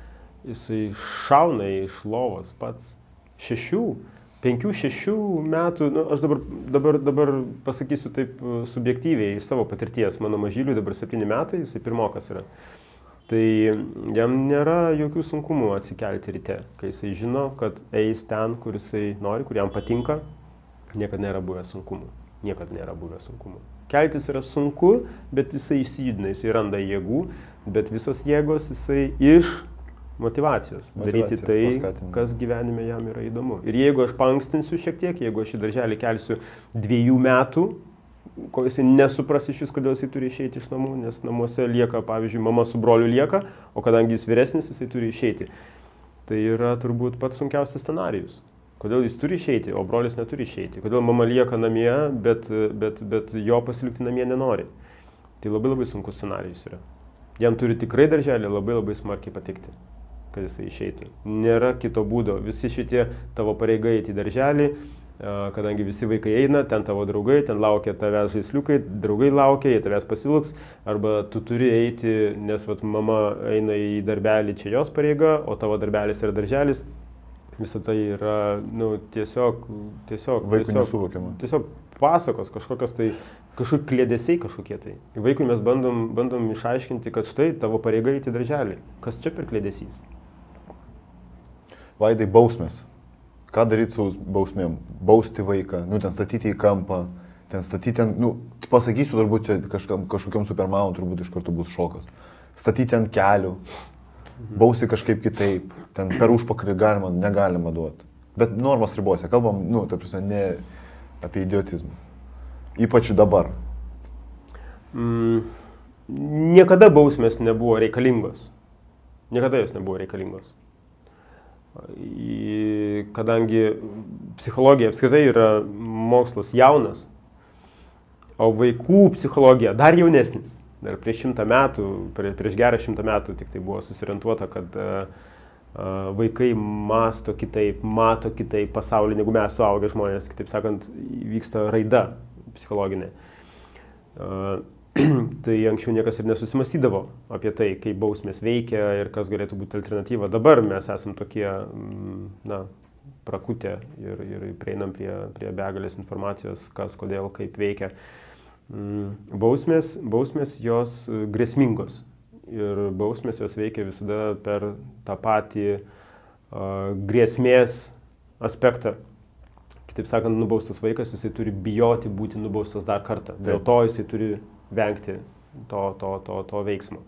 jisai šauna iš lovos pats. Šešių, penkių, šešių metų, nu, aš dabar, dabar, dabar pasakysiu taip subjektyviai iš savo patirties, mano mažyliui dabar septyni metai, jisai pirmokas yra. Tai jam nėra jokių sunkumų atsikelti ryte, kai jisai žino, kad eis ten, kur jisai nori, kur jam patinka. Niekad nėra buvę sunkumų. Niekad nėra buvę sunkumų. Keltis yra sunku, bet jisai išsijudina, jisai randa jėgų, bet visos jėgos jisai iš motivacijos. Daryti tai, kas gyvenime jam yra įdomu. Ir jeigu aš paankstinsiu šiek tiek, jeigu aš į darželį kelsiu dviejų metų, ko jisai nesupras iš vis, kodėl jisai turi išeiti iš namų, nes namuose lieka, pavyzdžiui, mama su broliu lieka, o kadangi jis vyresnis, jisai turi išeiti. Tai yra turbūt pats sunkiausias scenarijus. Kodėl jis turi išeiti, o brolis neturi išeiti. Kodėl mama lieka namie, bet, bet, bet jo pasilikti namie nenori. Tai labai labai sunkus scenarijus yra. Jam turi tikrai darželį labai labai smarkiai patikti, kad jisai išeitų. Nėra kito būdo. Visi šitie tavo pareigai eiti į darželį, kadangi visi vaikai eina, ten tavo draugai, ten laukia tavęs žaisliukai, draugai laukia, jie tavęs pasilgs, arba tu turi eiti, nes vat, mama eina į darbelį, čia jos pareiga, o tavo darbelis yra darželis. Visą tai yra, nu, tiesiog, tiesiog, vaikų tiesiog, nesuvokiama. Tiesiog pasakos, kažkokios tai, kažkokie kliedesiai kažkokie tai. Vaikui mes bandom, bandom išaiškinti, kad štai tavo pareiga eiti darželį. Kas čia per kliedesys? Vaidai, bausmės. ką daryti su bausmėm? Bausti vaiką, nu, ten statyti į kampą, ten statyti, ten, nu, pasakysiu, turbūt kažkam, kažkokiam supermanui turbūt iš karto bus šokas. Statyti ant kelių, bausti kažkaip kitaip, ten per užpakalį galima, negalima duoti. Bet normos ribose, kalbam, nu, ta prasme, ne apie idiotizmą. Ypač dabar. Mm, niekada bausmės nebuvo reikalingos. Niekada jos nebuvo reikalingos. Kadangi psichologija apskritai yra mokslas jaunas, o vaikų psichologija dar jaunesnis. Dar prieš šimtą metų, prieš gerą šimtą metų tik tai buvo susiorientuota, kad uh, vaikai masto kitaip, mato kitaip pasaulį, negu mes suaugę žmonės, kitaip sakant, vyksta raida psichologinė. Uh, tai anksčiau niekas ir nesusimastydavo apie tai, kaip bausmės veikia ir kas galėtų būti alternatyva. Dabar mes esam tokie, na, prakutę ir, ir prieinam prie, prie begalės informacijos, kas, kodėl, kaip veikia. Bausmės, bausmės jos grėsmingos ir bausmės jos veikia visada per tą patį uh, grėsmės aspektą. Kitaip sakant, nubaustas vaikas, jisai turi bijoti būti nubaustas dar kartą. Dėl to jisai turi vengti to, to, to, to veiksmo.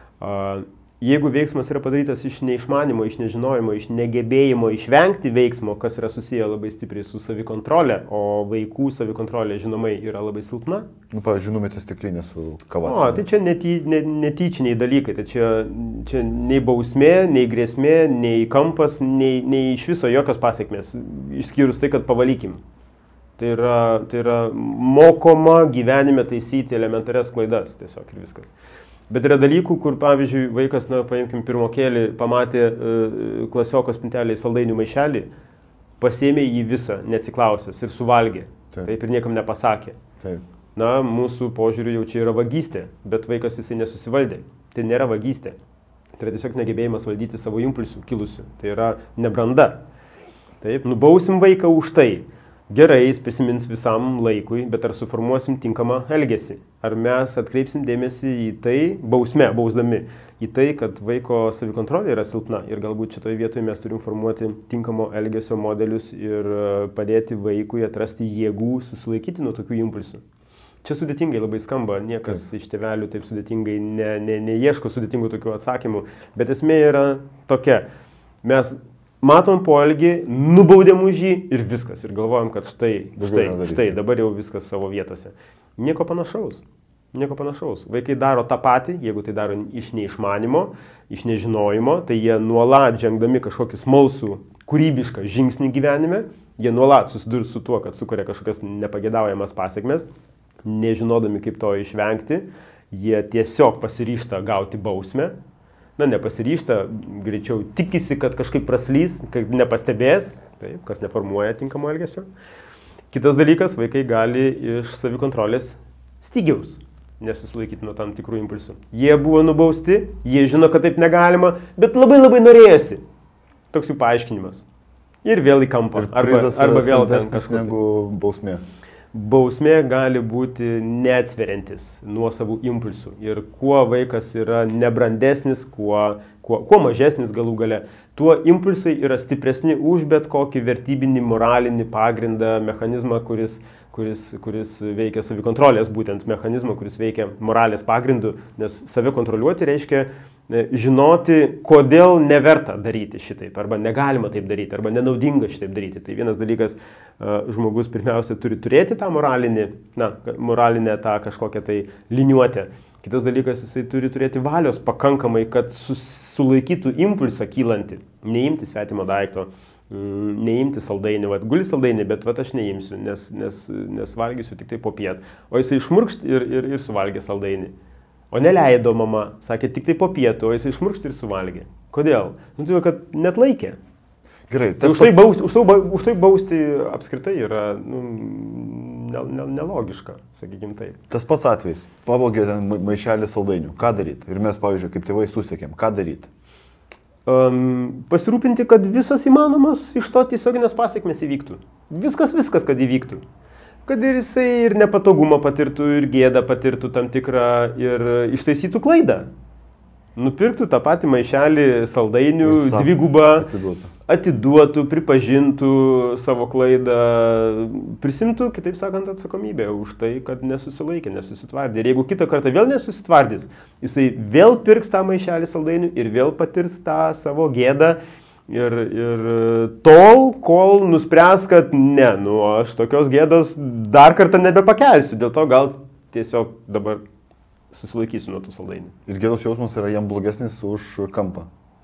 Uh, Jeigu veiksmas yra padarytas iš neišmanimo, iš nežinojimo, iš negebėjimo išvengti veiksmo, kas yra susiję labai stipriai su savikontrolė, o vaikų savikontrolė, žinomai, yra labai silpna. Nu, pavyzdžiui, numetė stiklinę su kava. O, tai čia nety, net, netyčiniai dalykai, tai čia, čia nei bausmė, nei grėsmė, nei kampas, nei, nei iš viso jokios pasiekmės, išskyrus tai, kad pavalykim. Tai yra, tai yra mokoma gyvenime taisyti elementarias klaidas, tiesiog ir viskas. Bet yra dalykų, kur, pavyzdžiui, vaikas, na, paimkim pirmokėlį, pamatė uh, klasioko spintelėje saldainių maišelį, pasėmė jį visą, neatsiklausęs ir suvalgė. Taip. Taip ir niekam nepasakė. Taip. Na, mūsų požiūriu jau čia yra vagystė, bet vaikas jisai nesusivaldė. Tai nėra vagystė. Tai yra tiesiog negebėjimas valdyti savo impulsų kilusių. Tai yra nebranda. Taip, nubausim vaiką už tai. Gerai, jis prisimins visam laikui, bet ar suformuosim tinkamą elgesį? Ar mes atkreipsim dėmesį į tai, bausme, bausdami, į tai, kad vaiko savikontrolė yra silpna ir galbūt šitoje vietoje mes turim formuoti tinkamo elgesio modelius ir padėti vaikui atrasti jėgų susilaikyti nuo tokių impulsų. Čia sudėtingai labai skamba, niekas taip. Iš tėvelių taip sudėtingai ne, ne, neieško sudėtingų tokių atsakymų, bet esmė yra tokia. Mes matom poelgį, nubaudėm už jį ir viskas. Ir galvojam, kad štai, štai, štai, dabar jau viskas savo vietose. Nieko panašaus. Nieko panašaus. Vaikai daro tą patį, jeigu tai daro iš neišmanimo, iš nežinojimo, tai jie nuolat žengdami kažkokį smalsų, kūrybišką žingsnį gyvenime, jie nuolat susidurs su tuo, kad sukuria kažkokias nepagėdaujamas pasiekmes, nežinodami kaip to išvengti, jie tiesiog pasiryžta gauti bausmę. Na, nepasiryžta, greičiau tikisi, kad kažkaip praslys, kad nepastebės, taip, kas neformuoja tinkamo elgesio. Kitas dalykas, vaikai gali iš savikontrolės stygiaus nesusilaikyti nuo tam tikrų impulsų. Jie buvo nubausti, jie žino, kad taip negalima, bet labai labai norėjosi. Toks jų paaiškinimas. Ir vėl į kampą. Arba, arba vėl ten kažkur. Negu bausmė. Bausmė gali būti neatsveriantis nuo savų impulsų. Ir kuo vaikas yra nebrandesnis, kuo, kuo, kuo mažesnis galų gale, tuo impulsai yra stipresni už bet kokį vertybinį, moralinį pagrindą, mechanizmą, kuris, kuris, kuris veikia savikontrolės, būtent mechanizmą, kuris veikia moralės pagrindu, nes save kontroliuoti reiškia žinoti, kodėl neverta daryti šitaip, arba negalima taip daryti, arba nenaudinga šitaip daryti. Tai vienas dalykas, žmogus pirmiausia turi turėti tą moralinį, na, moralinę tą kažkokią tai liniuotę. Kitas dalykas, jisai turi turėti valios pakankamai, kad sulaikytų impulsą kylantį, neimti svetimo daikto, neimti saldainį, vat, guli saldainį, bet vat, aš neimsiu, nes, nes, nes valgysiu tik tai po piet. O jisai išmurkšt ir, ir, ir suvalgė saldainį. O neleido mama, sakė tik tai po pietų, o jisai išmurkšt ir suvalgė. Kodėl? Nu, tai kad net laikė. Gerai, tas už, tai pats... bausti, už, tai, už tai bausti apskritai yra nu, ne, ne, nelogiška, sakykim taip. Tas pats atvejs, pavogė ten maišelį saldainių, ką daryti? Ir mes, pavyzdžiui, kaip tėvai susiekėm, ką daryti? Um, pasirūpinti, kad visos įmanomas iš to tiesioginės pasiekmes įvyktų. Viskas, viskas, kad įvyktų. Kad ir jisai ir nepatogumą patirtų, ir gėdą patirtų tam tikrą, ir ištaisytų klaidą. nupirktų tą patį maišelį saldainių, sa- dvigubą, atiduotų. atiduotų, pripažintų savo klaidą, prisimtų, kitaip sakant, atsakomybę už tai, kad nesusilaikė, nesusitvardė. Ir jeigu kitą kartą vėl nesusitvardys, jisai vėl pirks tą maišelį saldainių ir vėl patirs tą savo gėdą. Ir, ir tol, kol nuspręs, kad ne, nu aš tokios gėdos dar kartą nebepakelsiu, dėl to gal tiesiog dabar susilaikysiu nuo tų saldainių. Ir gėdos jausmas yra jam blogesnis už kampą.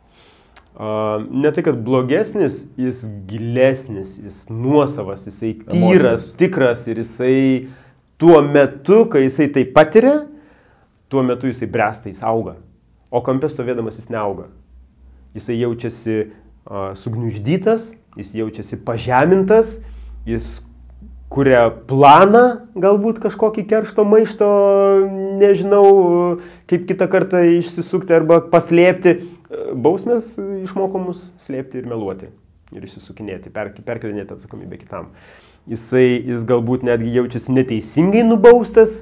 Uh, ne tai, kad blogesnis, jis gilesnis, jis nuosavas, jisai tyras, tikras ir jisai tuo metu, kai jisai tai patiria, tuo metu jisai bręsta, jis auga. O kampe stovėdamas jis neauga. Jisai jaučiasi uh, sugniuždytas, jis jaučiasi pažemintas, jis kuria planą, galbūt kažkokį keršto maišto, nežinau, kaip kitą kartą išsisukti arba paslėpti. Bausmės išmoko mus slėpti ir meluoti ir išsisukinėti, per, perkelinėti atsakomybę kitam. Jisai, jis galbūt netgi jaučiasi neteisingai nubaustas,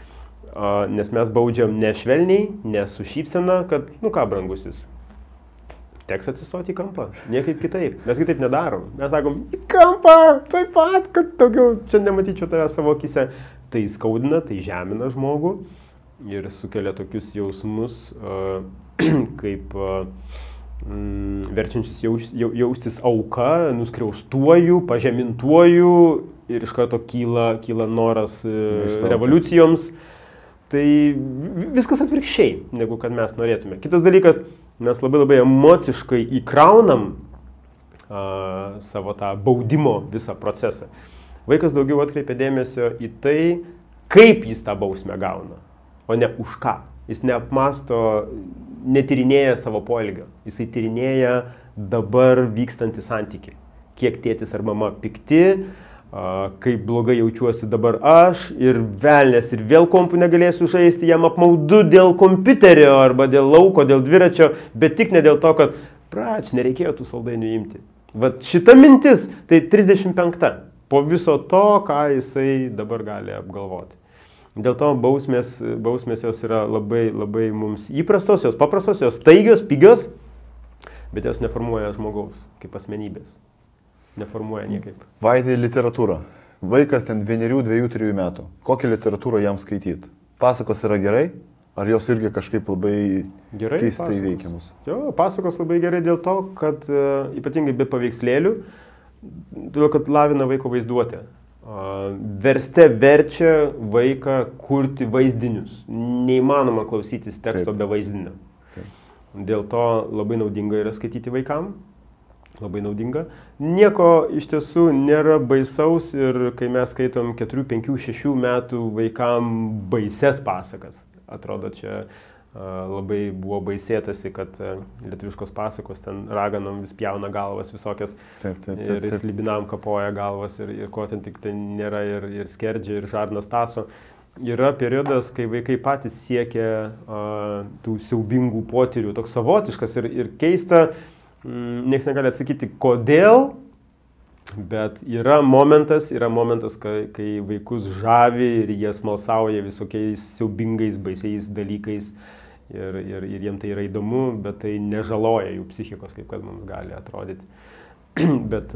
nes mes baudžiam ne švelniai, ne su šypsena, kad, nu ką, brangusis, teks atsistoti į kampą, niekaip kitaip. Mes kitaip nedarom. Mes sakom, į kampą, taip pat, kad daugiau čia nematyčiau tave savo akise. Tai skaudina, tai žemina žmogų ir sukelia tokius jausmus, uh, kaip mm, verčiančius jaus, jaustis auka, nuskriaustuoju, pažemintuoju ir iš karto kyla, kyla noras Ištauti. revoliucijoms. Tai viskas atvirkščiai, negu kad mes norėtume. Kitas dalykas, mes labai labai emociškai įkraunam a, savo tą baudimo visą procesą. Vaikas daugiau atkreipia dėmesio į tai, kaip jis tą bausmę gauna, o ne už ką. Jis neapmasto, netyrinėja savo poelgio. Jisai tyrinėja dabar vykstantį santykį. Kiek tėtis ar mama pikti, kaip blogai jaučiuosi dabar aš ir velnės ir vėl kompų negalėsiu žaisti, jam apmaudu dėl kompiuterio arba dėl lauko, dėl dviračio, bet tik ne dėl to, kad prač, nereikėjo tų saldainių imti. Vat šita mintis, tai trisdešimt penkta po viso to, ką jisai dabar gali apgalvoti. Dėl to bausmės, bausmės jos yra labai, labai mums įprastos, jos paprastos, jos staigios, pigios, bet jos neformuoja žmogaus kaip asmenybės. Neformuoja niekaip. Vaidai literatūra. Vaikas ten vienerių, dviejų, trijų metų. Kokią literatūrą jam skaityti? Pasakos yra gerai? Ar jos irgi kažkaip labai gerai, keistai pasakos. veikiamus? Jo, pasakos labai gerai dėl to, kad uh, ypatingai be paveikslėlių, todėl kad lavina vaiko vaizduotę. Uh, verste verčia vaiką kurti vaizdinius. Neįmanoma klausytis teksto Taip. be vaizdinio. Taip. Dėl to labai naudinga yra skaityti vaikam. Labai naudinga. Nieko iš tiesų nėra baisaus ir kai mes skaitom keturių, penkių, šešių metų vaikam baises pasakas. Atrodo, čia uh, labai buvo baisėtasi, kad uh, lietuviškos pasakos ten raganom vis pjauna galvas visokias taip, taip, taip, ir taip. slibinam kapoja galvas ir, ir ko ten tik ten nėra ir, ir skerdžia ir žarnas taso. Yra periodas, kai vaikai patys siekia uh, tų siaubingų potyrių, toks savotiškas ir, ir keista. Niekas negali atsakyti, kodėl, bet yra momentas, yra momentas, kai, kai vaikus žavi ir jie smalsauja visokiais siaubingais, baisiais dalykais ir, ir, ir jiems tai yra įdomu, bet tai nežaloja jų psichikos, kaip kad mums gali atrodyti. Bet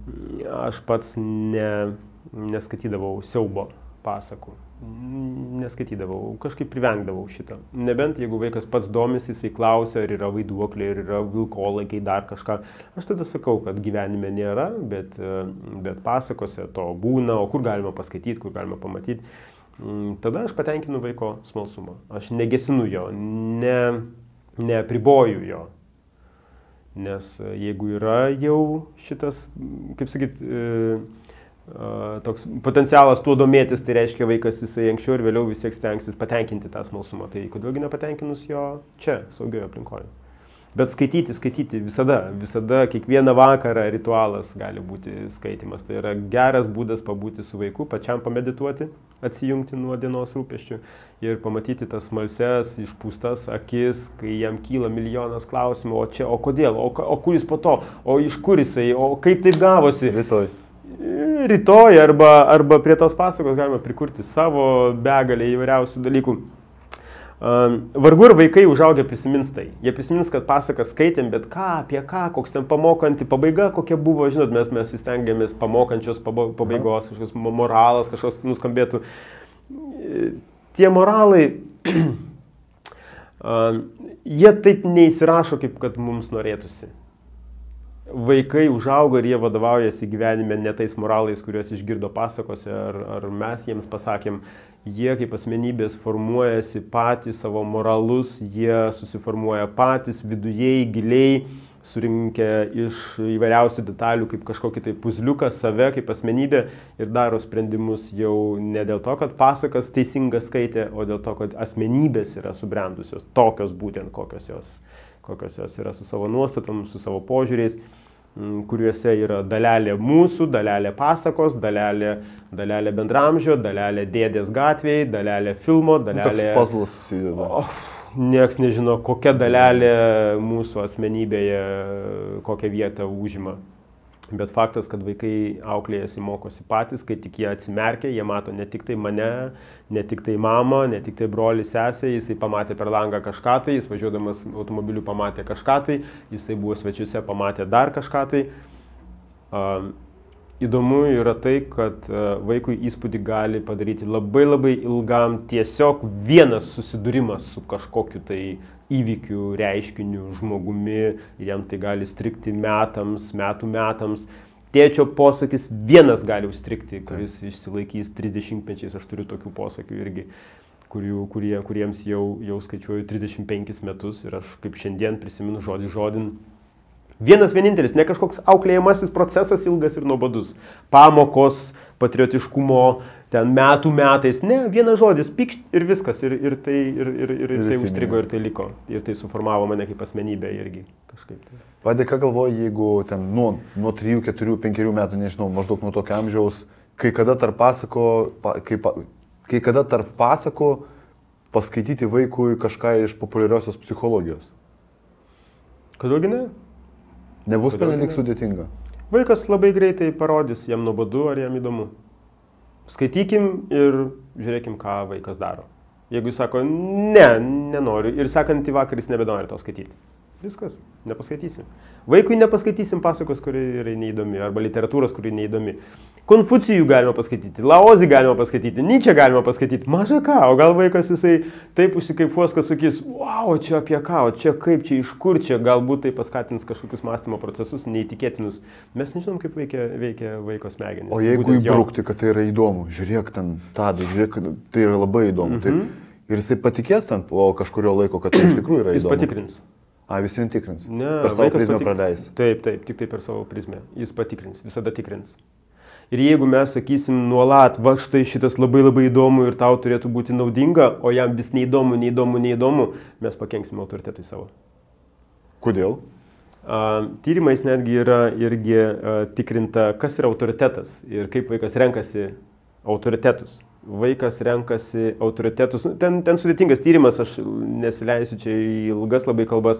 aš pats ne, neskatydavau siaubo pasakų. Neskaitydavau, kažkaip privengdavau šitą. Nebent jeigu vaikas pats domisi, jisai klausia, ar yra vaiduokliai, ar yra vilkolaikiai, dar kažką. Aš tada sakau, kad gyvenime nėra, bet, bet pasakose to būna, o kur galima paskaityti, kur galima pamatyti. Tada aš patenkinu vaiko smalsumą. Aš negesinu jo, ne, neapriboju jo. Nes jeigu yra jau šitas, kaip sakyt, Uh, toks potencialas tuo domėtis, tai reiškia vaikas jisai anksčiau ir vėliau vis tiek stengsis patenkinti tą smalsumą. Tai kodėlgi nepatenkinus jo čia, saugioje aplinkoje. Bet skaityti, skaityti visada, visada, kiekvieną vakarą ritualas gali būti skaitimas. Tai yra geras būdas pabūti su vaiku, pačiam pamedituoti, atsijungti nuo dienos rūpesčių ir pamatyti tas smalses, išpūstas akis, kai jam kyla milijonas klausimų, o čia, o kodėl, o, o kur jis po to, o iš kur jisai, o kaip taip gavosi. Rytoj. Rytoj arba, arba prie tos pasakos galima prikurti savo begalę įvairiausių dalykų. Vargu ir vaikai užaugę prisimins tai. Jie prisimins, kad pasakas skaitėm, bet ką, apie ką, koks ten pamokanti pabaiga, kokia buvo, žinot, mes, mes įstengiamės pamokančios pabaigos, kažkoks moralas, kažkoks nuskambėtų. Tie moralai, jie taip neįsirašo, kaip kad mums norėtųsi. Vaikai užaugo ir jie vadovaujasi gyvenime ne tais moralais, kuriuos išgirdo pasakose, ar, ar mes jiems pasakėm. Jie kaip asmenybės formuojasi patys savo moralus, jie susiformuoja patys vidujei, giliai, surinkę iš įvairiausių detalių kaip kažkokį tai puzliuką save kaip asmenybę ir daro sprendimus jau ne dėl to, kad pasakas teisingas skaitė, o dėl to, kad asmenybės yra subrendusios, tokios būtent kokios jos, kokios jos yra su savo nuostatom, su savo požiūriais, kuriuose yra dalelė mūsų, dalelė pasakos, dalelė, dalelė bendramžio, dalelė dėdės gatvėje, dalelė filmo, dalelė... Toks puzzlas susideda. Oh, nieks nežino, kokia dalelė mūsų asmenybėje, kokią vietą užima. Bet faktas, kad vaikai auklėjasi mokosi patys, kai tik jie atsimerkia, jie mato ne tik tai mane, ne tik tai mamą, ne tik tai brolį, sesę, jisai pamatė per langą kažką tai, jis važiuodamas automobiliu pamatė kažką tai, jisai buvo svečiuose, pamatė dar kažką tai. Uh, įdomu yra tai, kad uh, vaikui įspūdį gali padaryti labai labai ilgam tiesiog vienas susidūrimas su kažkokiu tai įvykių, reiškinių, žmogumi, ir jam tai gali strikti metams, metų metams. Tėčio posakis vienas gali užstrikti, kuris išsilaikys trisdešimtmečiais, aš turiu tokių posakių irgi, kurių, kurie, kuriems jau, jau skaičiuoju trisdešimt penkis metus ir aš kaip šiandien prisimenu žodį žodin. Vienas vienintelis, ne kažkoks auklėjamasis procesas ilgas ir nuobodus, pamokos, patriotiškumo, ten metų metais, ne, vienas žodis, pykšt ir viskas, ir, ir tai, ir, ir, ir, ir tai užstrigo, ir tai liko, ir tai suformavo mane kaip asmenybę irgi kažkaip. Vadai, ką galvoji, jeigu ten nuo, nuo trijų, keturių, penkerių metų, nežinau, maždaug nuo tokio amžiaus, kai kada tarp pasako, kai, kai kada tarp pasako paskaityti vaikui kažką iš populiariosios psichologijos? Kodėlgi ne? Nebus pernelyg sudėtinga. Vaikas labai greitai parodys, jam nuobodu ar jam įdomu. Skaitykim ir žiūrėkim, ką vaikas daro. Jeigu jis sako, ne, nenoriu, ir sekantį vakarą jis nebenori to skaityti. Viskas, nepaskaitysim. Vaikui nepaskaitysim pasakos, kuri yra neįdomi, arba literatūros, kuri neįdomi. Konfucijų galima paskaityti, Laozį galima paskaityti, Nyčę galima paskaityti, maža ką, o gal vaikas jisai taip užsikaifuos, kad sakys, wow, čia apie ką, o čia kaip, čia iš kur, čia galbūt tai paskatins kažkokius mąstymo procesus neįtikėtinus. Mes nežinom, kaip veikia, veikia vaiko smegenys. O jeigu įbrukti, kad tai yra įdomu, žiūrėk ten Tadai, žiūrėk, kad tai yra labai įdomu, mm-hmm. tai, ir jisai patikės ten po kažkurio laiko, kad tai iš tikrųjų yra įdomu. Jis patikrins. A, vis vien tikrins. Ne, per savo prizmę patik... praleis. Taip, taip, tik tai per savo prizmę. Jis patikrins, visada tikrins. Ir jeigu mes sakysim nuolat, va štai šitas labai labai įdomu ir tau turėtų būti naudinga, o jam vis neįdomu, neįdomu, neįdomu, mes pakenksime autoritetui savo. Kodėl? Uh, tyrimais netgi yra irgi uh, tikrinta, kas yra autoritetas ir kaip vaikas renkasi autoritetus. Vaikas renkasi autoritetus. Ten, ten sudėtingas tyrimas, aš nesileisiu čia į ilgas labai kalbas,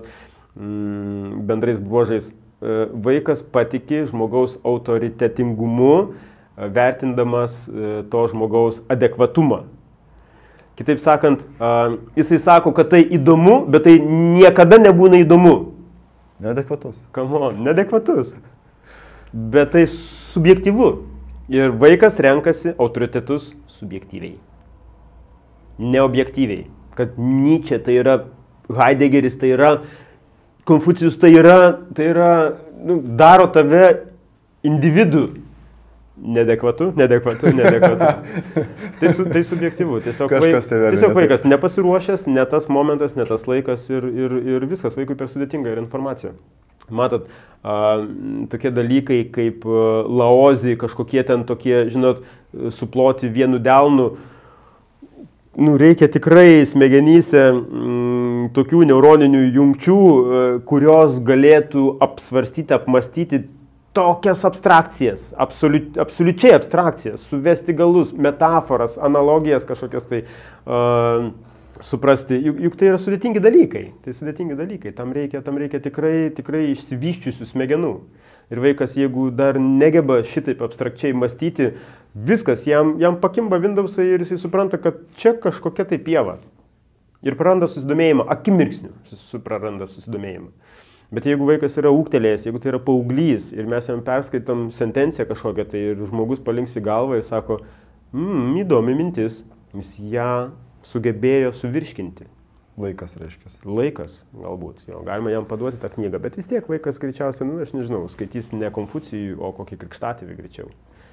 mm, bendrais bruožais. Vaikas patiki žmogaus autoritetingumu, vertindamas to žmogaus adekvatumą. Kitaip sakant, jisai sako, kad tai įdomu, bet tai niekada nebūna įdomu. Neadekvatus. Come on, neadekvatus. Bet tai subjektyvu. Ir vaikas renkasi autoritetus subjektyviai. Neobjektyviai. Kad Nyčė tai yra, Heideggeris tai yra, Konfucijus tai yra, tai yra nu, daro tave individu. Nedekvatu, nedekvatu, nedekvatu. tai, su, tai subjektyvu. Tiesiog, vaik, tiesiog vaikas nepasiruošęs, ne tas momentas, ne tas laikas ir, ir, ir viskas vaikui per sudėtinga ir informacija. Matot, a, tokie dalykai kaip Laozį, kažkokie ten tokie, žinot, suploti vienu delnu, nu, reikia tikrai smegenyse m, tokių neuroninių jungčių, kurios galėtų apsvarstyti, apmastyti tokias abstrakcijas, absoliut, absoliučiai abstrakcijas, suvesti galus, metaforas, analogijas kažkokias tai uh, suprasti. Juk, juk tai yra sudėtingi dalykai. Tai sudėtingi dalykai. Tam reikia, tam reikia tikrai, tikrai išsivyščiusių smegenų. Ir vaikas, jeigu dar negeba šitaip abstrakčiai mąstyti, viskas, jam, jam pakimba Windowsai ir jisai supranta, kad čia kažkokia tai pieva. Ir praranda susidomėjimą, akimirksniu praranda susidomėjimą. Bet jeigu vaikas yra ūgtelėjęs, jeigu tai yra paauglys ir mes jam perskaitom sentenciją kažkokią, tai ir žmogus palinksi galvą ir sako, mmm, įdomi mintis, jis ją sugebėjo suvirškinti. Laikas reiškia. Laikas, galbūt. Jo, galima jam paduoti tą knygą, bet vis tiek vaikas greičiausiai, nu, aš nežinau, skaitys ne Konfucijų, o kokį krikštatėvį greičiau.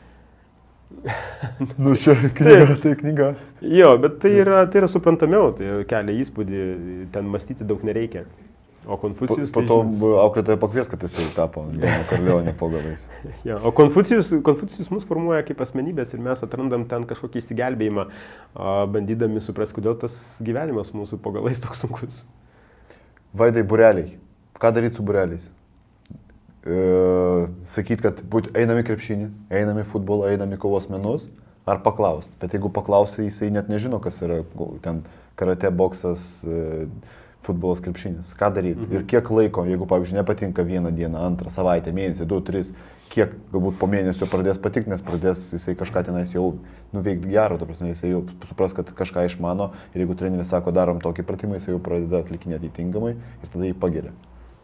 Nu, čia knyga, tai knyga. Jo, bet tai yra, tai yra suprantamiau, tai kelia įspūdį, ten mąstyti daug nereikia. O Konfucijus... Po, po to auklėtoje pakvies, kad jisai tapo Dono Korleonė po galais. Ja, o Konfucijus, Konfucijus mus formuoja kaip asmenybės ir mes atrandam ten kažkokį įsigelbėjimą, bandydami suprasti, kodėl tas gyvenimas mūsų po galais toks sunkus. Vaidai, bureliai. Ką daryti su bureliais? E, sakyt, kad būt, einam į krepšinį, einam į futbolą, einam į kovos menus, ar paklausti. Bet jeigu paklausi, jisai net nežino, kas yra ten karate, boksas, e, futbolas, krepšinis. Ką daryti? Mhm. Ir kiek laiko, jeigu, pavyzdžiui, nepatinka vieną dieną, antrą savaitę, mėnesį, du, tris, kiek galbūt po mėnesio pradės patikti, nes pradės jisai kažką tenais jau nuveikti gero, ta prasme, jisai jau supras, kad kažką išmano ir jeigu treneris sako, darom tokį pratimą, jisai jau pradeda atlikinėti įtingamai ir tada jį pagiria.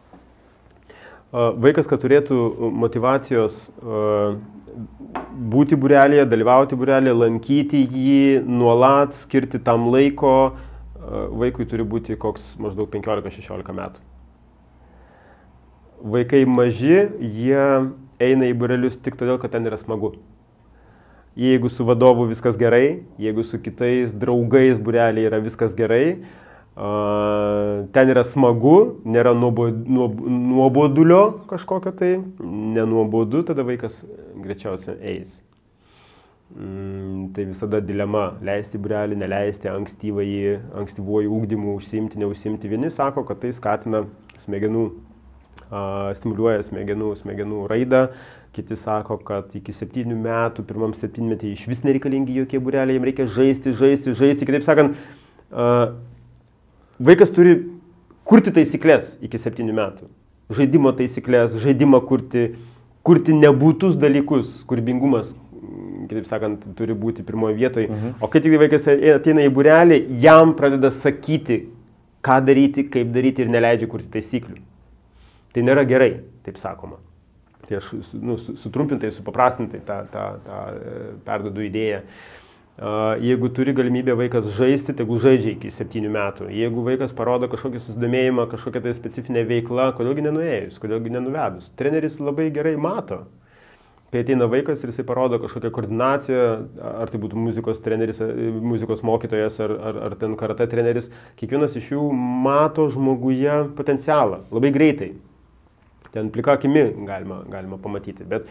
Vaikas, kad turėtų motyvacijos būti būrelėje, dalyvauti būrelėje, lankyti jį, nuolat skirti tam laiko, vaikui turi būti koks maždaug penkiolika šešiolika metų. Vaikai maži, jie eina į būrelius tik todėl, kad ten yra smagu. Jeigu su vadovu viskas gerai, jeigu su kitais draugais būreliai yra viskas gerai, ten yra smagu, nėra nuobodulio kažkokio tai, nenuobodu, tada vaikas greičiausiai eis. Mm, tai visada dilema leisti būrelį, neleisti ankstyvuoju ugdymu užsiimti, neužsiimti. Vieni sako, kad tai skatina smegenų, a, stimuliuoja smegenų, smegenų raidą. Kiti sako, kad iki septynių metų, pirmam septynmetį iš vis nereikalingi jokie būreliai, jiems reikia žaisti, žaisti, žaisti. Kitaip sakant, a, vaikas turi kurti taisyklės iki septynių metų. Žaidimo taisyklės, žaidimą kurti, kurti nebūtus dalykus, kūrybingumas. Kitaip sakant, turi būti pirmoje vietoje. Mhm. O kai tik vaikas ateina į būrelį, jam pradeda sakyti, ką daryti, kaip daryti ir neleidžia kurti taisyklių. Tai nėra gerai, taip sakoma. Tai aš nu, sutrumpintai, supaprastintai tą, tą, tą perduodu idėją. Jeigu turi galimybę vaikas žaisti, tegu žaidžia iki septynių metų. Jeigu vaikas parodo kažkokį susidomėjimą, kažkokią tai specifinę veiklą, kodėlgi nenuėjus, kodėlgi nenuvedus. Treneris labai gerai mato. Kai ateina vaikas ir jisai parodo kažkokią koordinaciją, ar tai būtų muzikos treneris, muzikos mokytojas, ar, ar, ar ten karate treneris, kiekvienas iš jų mato žmoguje potencialą labai greitai. Ten plika akimi galima, galima pamatyti. Bet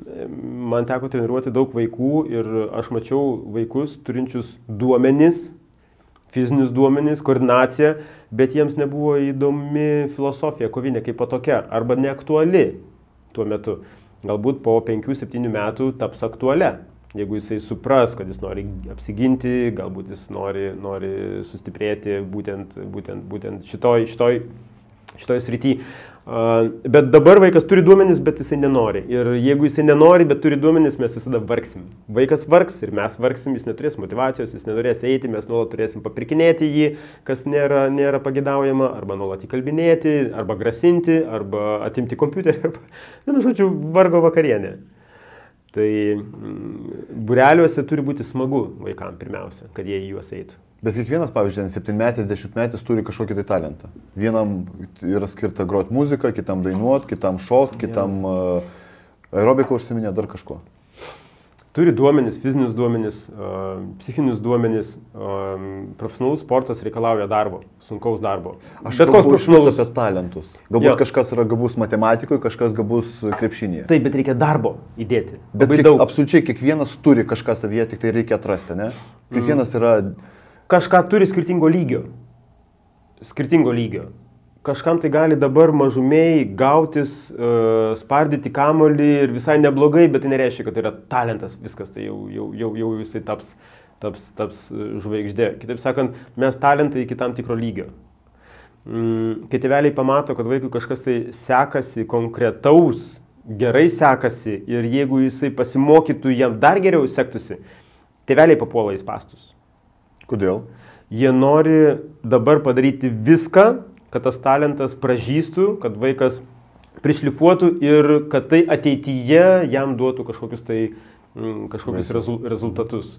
man teko treniruoti daug vaikų ir aš mačiau vaikus turinčius duomenis, fizinius duomenis, koordinaciją, bet jiems nebuvo įdomi filosofija kovinė kaip tokia, arba neaktuali tuo metu. Galbūt po penkių septynių metų taps aktualia. Jeigu jisai supras, kad jis nori apsiginti, galbūt jis nori, nori sustiprėti būtent, būtent, būtent šitoj, šitoj, šitoj srity. Bet dabar vaikas turi duomenis, bet jisai nenori. Ir jeigu jisai nenori, bet turi duomenis, mes visada vargsim. Vaikas vargs ir mes vargsim, jis neturės motyvacijos, jis nenorės eiti, mes nuolat turėsim papirkinėti jį, kas nėra, nėra pagidaujama, arba nuolat įkalbinėti, arba grasinti, arba atimti kompiuterį, arba, vienu žodžiu, vargo vakarienė. Tai būreliuose turi būti smagu vaikam pirmiausia, kad jie į juos eitų. Bet kiekvienas, pavyzdžiui, septynmetis, dešimtmetis turi kažkokį tai talentą. Vienam yra skirta groti muziką, kitam dainuoti, kitam šokti, kitam uh, aerobiką užsiminė, dar kažko. Turi duomenis, fizinius duomenis, uh, psichinius duomenis. Uh, profesionalus sportas reikalauja darbo, sunkaus darbo. Aš kalbu iš vis apie talentus. Galbūt ja. Kažkas yra gabus matematikoje, kažkas gabus krepšinėje. Taip, bet reikia darbo įdėti. Bet kiek, absoliučiai kiekvienas turi kažką savyje, tik tai reikia atrasti, ne? Kiekvienas yra... Kažką turi skirtingo lygio. Skirtingo lygio. Kažkam tai gali dabar mažumiai gautis, uh, spardyti kamuolį ir visai neblogai, bet tai nereiškia, kad tai yra talentas. Viskas, tai jau, jau, jau, jau jisai taps, taps, taps žvaigždė. Kitaip sakant, mes talentai iki tam tikro lygio. Mm, kai tėveliai pamato, kad vaikui kažkas tai sekasi konkretaus, gerai sekasi ir jeigu jisai pasimokytų, jam dar geriau sektųsi, tėveliai papuola į spastus. Kodėl? Jie nori dabar padaryti viską, kad tas talentas pražystų, kad vaikas prišlifuotų ir kad tai ateityje jam duotų kažkokius, tai, kažkokius rezultatus.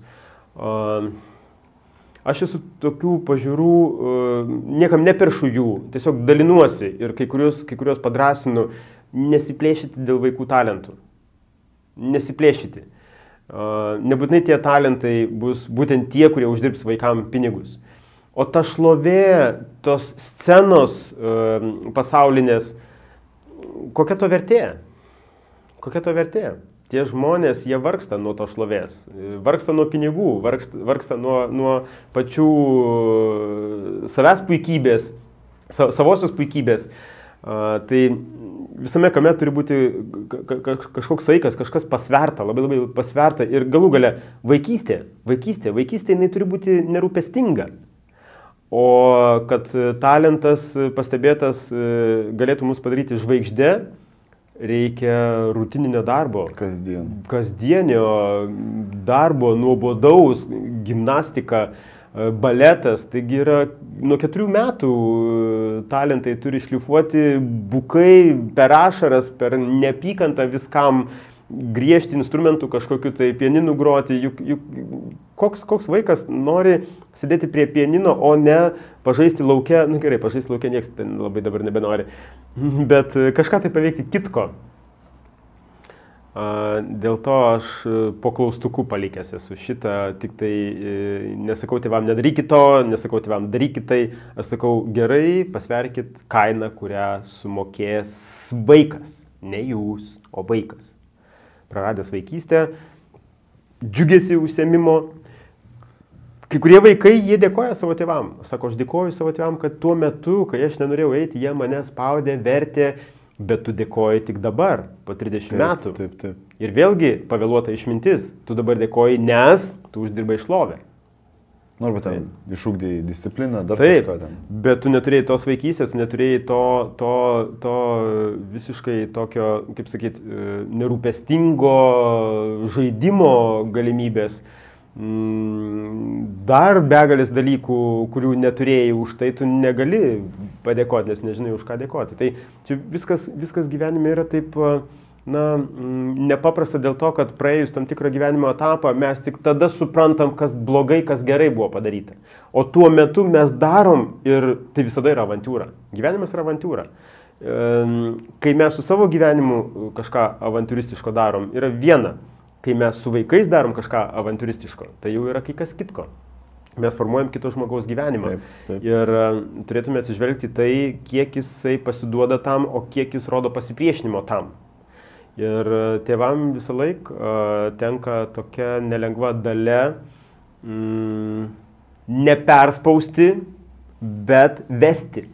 Aš esu tokių pažiūrų, niekam neperšu jų, tiesiog dalinuosi ir kai kurios, kai kurios padrasinu, nesiplėšyti dėl vaikų talentų. Nesiplėšyti. Nebūtinai tie talentai bus būtent tie, kurie uždirbs vaikam pinigus. O ta šlovė, tos scenos pasaulinės, kokia to vertė? Kokia to vertė? Tie žmonės, jie vargsta nuo to šlovės, vargsta nuo pinigų, vargsta, vargsta nuo, nuo pačių savęs puikybės, savosios puikybės. Tai visame kame turi būti kažkoks saikas, kažkas pasverta, labai labai pasverta. Ir galų gale vaikystė, vaikystė, vaikystė jinai turi būti nerūpestinga. O kad talentas pastebėtas galėtų mus padaryti žvaigždė, reikia rutininio darbo. Kasdien. Kasdienio darbo, nuobodaus, gimnastika, baletas. Taigi yra nuo keturių metų talentai turi šlifuoti bukai per ašaras, per neapykantą viskam, griežti instrumentų kažkokiu tai pianinu groti. Juk, juk koks, koks vaikas nori sėdėti prie pianino, o ne pažaisti lauke. Nu gerai, pažaisti lauke nieks ten labai dabar nebenori. Bet kažką tai paveikti kitko. Dėl to aš po klaustuku palikęs esu šitą, tik tai nesakau tėvam nedarykit to, nesakau tėvam darykit tai, aš sakau gerai, pasverkit kainą, kurią sumokės vaikas, ne jūs, o vaikas. Praradęs vaikystę, džiugėsi užsiėmimo. Kai kurie vaikai, jie dėkoja savo tėvam. Sako, aš dėkoju savo tėvam, kad tuo metu, kai aš nenorėjau eiti, jie mane spaudė, vertė, bet tu dėkoji tik dabar, po trisdešimt taip, metų. Taip, taip. Ir vėlgi pavėluota išmintis. Tu dabar dėkoji, nes tu uždirbai šlovę. Nu, arba ten išugdėjai discipliną, dar taip, kažką ten. Bet tu neturėjai tos vaikystės, tu neturėjai to, to, to visiškai tokio, kaip sakyt, nerūpestingo žaidimo galimybės. Dar begalės dalykų, kurių neturėjai, už tai tu negali padėkoti, nes nežinai už ką dėkoti. Tai čia viskas, viskas gyvenime yra taip, na, nepaprasta dėl to, kad praėjus tam tikrą gyvenimo etapą mes tik tada suprantam, kas blogai, kas gerai buvo padaryta. O tuo metu mes darom ir tai visada yra avantūra. Gyvenimas yra avantūra. Kai mes su savo gyvenimu kažką avantūristiško darom, yra viena. Kai mes su vaikais darom kažką avantūristiško, tai jau yra kai kas kitko. Mes formuojam kito žmogaus gyvenimą. Taip, taip. Ir uh, turėtume atsižvelgti tai, kiek jisai pasiduoda tam, o kiek jis rodo pasipriešinimo tam. Ir uh, tėvam visą laiką uh, tenka tokia nelengva dalia mm, neperspausti, bet vesti.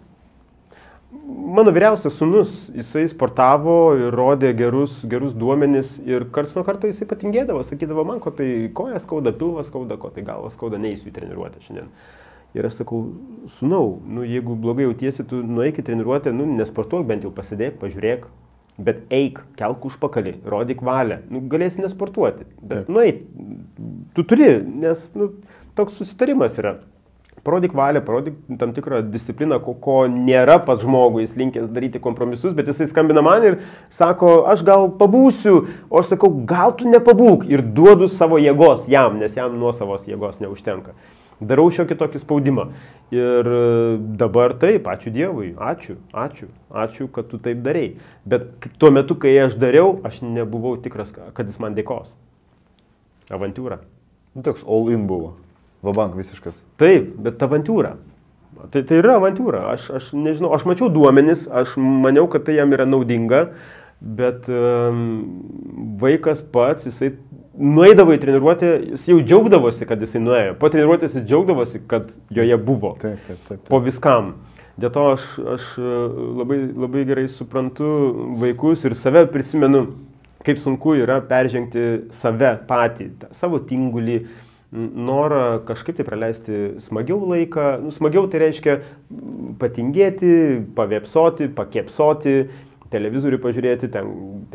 Mano vyriausias sūnus, jisai sportavo ir rodė gerus, gerus duomenis ir karts nuo karto jisai patingėdavo, sakydavo man, ko tai koja skauda, pilvas skauda, ko tai galva skauda, neįsiu į treniruotę šiandien. Ir aš sakau, sūnau, nu, jeigu blogai jautiesi, tu nueik į treniruotę, nu, nesportuok, bent jau pasidėk, pažiūrėk, bet eik, kelk užpakalį, rodyk valią, nu, galėsi nesportuoti, bet nueik, tu turi, nes nu, toks susitarimas yra. Parodyk valią, parodyk tam tikrą discipliną, ko, ko nėra pats žmogui, jis linkęs daryti kompromisus, bet jisai skambina man ir sako, aš gal pabūsiu, o aš sakau, gal tu nepabūk ir duodu savo jėgos jam, nes jam nuo savos jėgos neužtenka. Darau šiokį tokį spaudimą. Ir dabar taip, ačiū Dievui, ačiū, ačiū, ačiū, kad tu taip darei. Bet tuo metu, kai aš dariau, aš nebuvau tikras, kad jis man dėkos. Avantūra. Nu, toks all in buvo. Vabank visiškas. Taip, bet avantūra. Tai, tai yra avantūra. Aš, aš nežinau, aš mačiau duomenis, aš maniau, kad tai jam yra naudinga, bet um, vaikas pats, jisai nueidavo į treniruotę, jis jau džiaugdavosi, kad jisai nuėjo. Po treniruotės jis džiaugdavosi, kad joje buvo. Taip, taip, taip, taip. Po viskam. Dėl to aš, aš labai, labai gerai suprantu vaikus ir save prisimenu, kaip sunku yra peržengti save patį, savo tingulį, norą kažkaip tai praleisti smagiau laiką. Nu, smagiau tai reiškia patingėti, pavėpsoti, pakėpsoti, televizorių pažiūrėti, ten,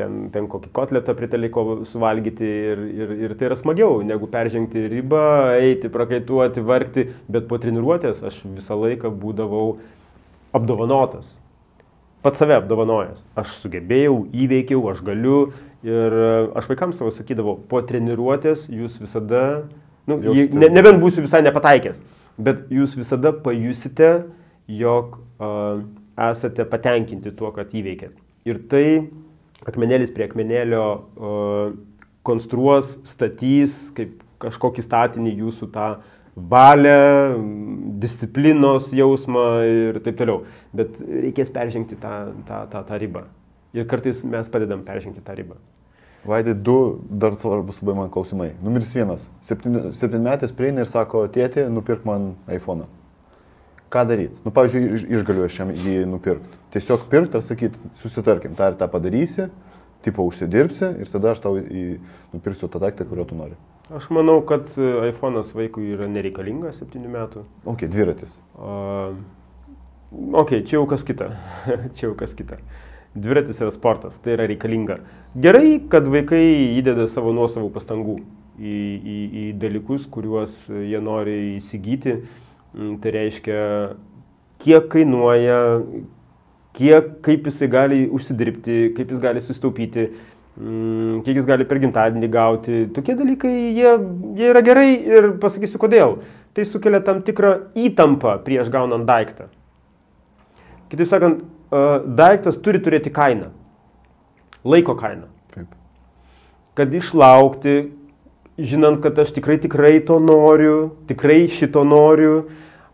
ten, ten kokį kotletą priteliko suvalgyti ir, ir, ir tai yra smagiau, negu peržengti ribą, eiti, prakaituoti, vargti, bet po treniruotės aš visą laiką būdavau apdovanotas. Pats save apdovanojęs. Aš sugebėjau, įveikiau, aš galiu ir aš vaikams savo sakydavau, po treniruotės jūs visada, nu, ne, nebent būsiu visai nepataikęs, bet jūs visada pajusite, jog uh, esate patenkinti tuo, kad įveikėt. Ir tai akmenėlis prie akmenėlio uh, konstruos, statys kaip kažkokį statinį jūsų tą valią, disciplinos jausmą ir taip toliau. Bet reikės peržengti tą, tą, tą, tą ribą. Ir kartais mes padedam peržengti tą ribą. Vaidai, du dar svarbus labai man klausimai. Numeris vienas. Septynmetis prieina ir sako, tėti, nupirk man iPhone'ą. Ką daryti? Nu, pavyzdžiui, išgaliu aš jam jį nupirkti. Tiesiog pirkti ar sakyti, susitarkim, tą ir tą padarysi, tipo užsidirbsi ir tada aš tau į, nupirksiu tą daiktą, kurio tu nori. Aš manau, kad iPhone'as vaikui yra nereikalingas septynių metų. Ok, dviratis. Uh, ok, čia jau kas kita. čia jau kas kita. Dviratis yra sportas, tai yra reikalinga. Gerai, kad vaikai įdeda savo nuosavų pastangų į, į, į dalykus, kuriuos jie nori įsigyti. Tai reiškia, kiek kainuoja, kiek, kaip jisai gali užsidirbti, kaip jis gali sustaupyti, kiek jis gali per gimtadienį gauti. Tokie dalykai, jie, jie yra gerai ir pasakysiu kodėl. Tai sukelia tam tikrą įtampą prieš gaunant daiktą. Kitaip sakant, daiktas turi turėti kainą. Laiko kainą. Taip. Kad išlaukti, žinant, kad aš tikrai tikrai to noriu, tikrai šito noriu,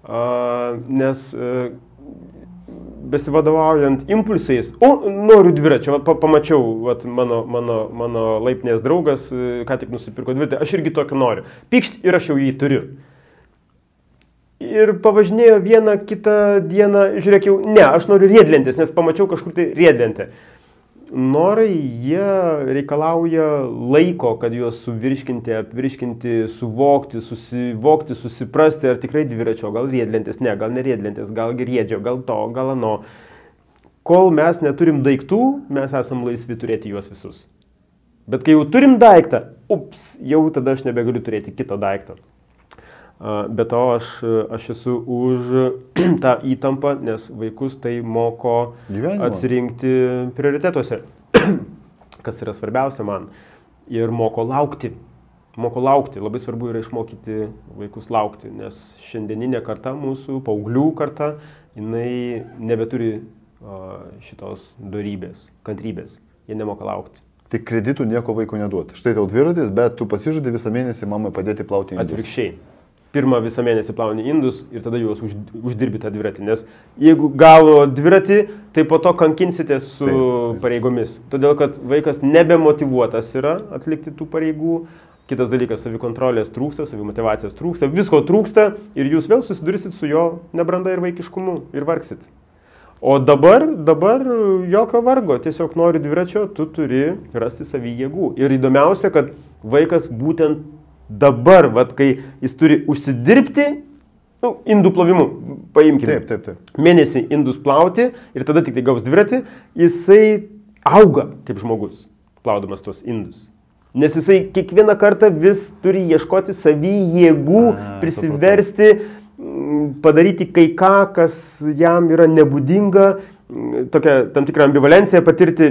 nes besivadovaujant impulsais, o noriu dviračio, va, pamačiau, va, mano, mano, mano laiptinės draugas, ką tik nusipirko dviratį, aš irgi tokio noriu. Pykšt ir aš jau jį turiu. Ir pavažinėjo vieną kitą dieną, žiūrėk jau, ne, aš noriu riedlentės, nes pamačiau kažkur tai riedlentę. Norai, jie reikalauja laiko, kad juos suvirškinti, apvirškinti, suvokti, susivokti, susiprasti, ar tikrai dviračio, gal riedlentės, ne, gal ne riedlentės, gal riedžio, gal to, gal ano. Kol mes neturim daiktų, mes esam laisvi turėti juos visus. Bet kai jau turim daiktą, ups, jau tada aš nebegaliu turėti kito daikto. Be to aš, aš esu už tą įtampą, nes vaikus tai moko Gyvenimo. Atsirinkti prioritetuose, kas yra svarbiausia man. Ir moko laukti. Moko laukti. Labai svarbu yra išmokyti vaikus laukti, nes šiandieninė karta mūsų, paauglių karta, jinai nebeturi šitos dorybės, kantrybės. Jie nemoka laukti. Tik kreditų nieko vaiko neduoti. Štai tau dviratis, bet tu pasižadai visą mėnesį mamai padėti plauti indus. Atvirkščiai. Pirmą visą mėnesį plauni indus ir tada juos už, uždirbi tą dviratį. Nes jeigu gavo dviratį, tai po to kankinsite su taip, taip. pareigomis. Todėl, kad vaikas nebemotyvuotas yra atlikti tų pareigų. Kitas dalykas, savikontrolės trūksta, savimotyvacijos trūksta, visko trūksta ir jūs vėl susidursit su jo nebranda ir vaikiškumu ir vargsit. O dabar, dabar jokio vargo, tiesiog nori dviračio, tu turi rasti savy jėgų. Ir įdomiausia, kad vaikas būtent dabar, vat, kai jis turi užsidirbti, nu, indų plovimu, paimkime, taip, taip, taip. mėnesį indus plauti ir tada tik tai gaus dviratį, jisai auga kaip žmogus, plaudamas tuos indus. Nes jisai kiekvieną kartą vis turi ieškoti savy jėgų, A, prisiversti, supratau. Padaryti kai ką, kas jam yra nebūdinga, tokia tam tikrą ambivalenciją patirti,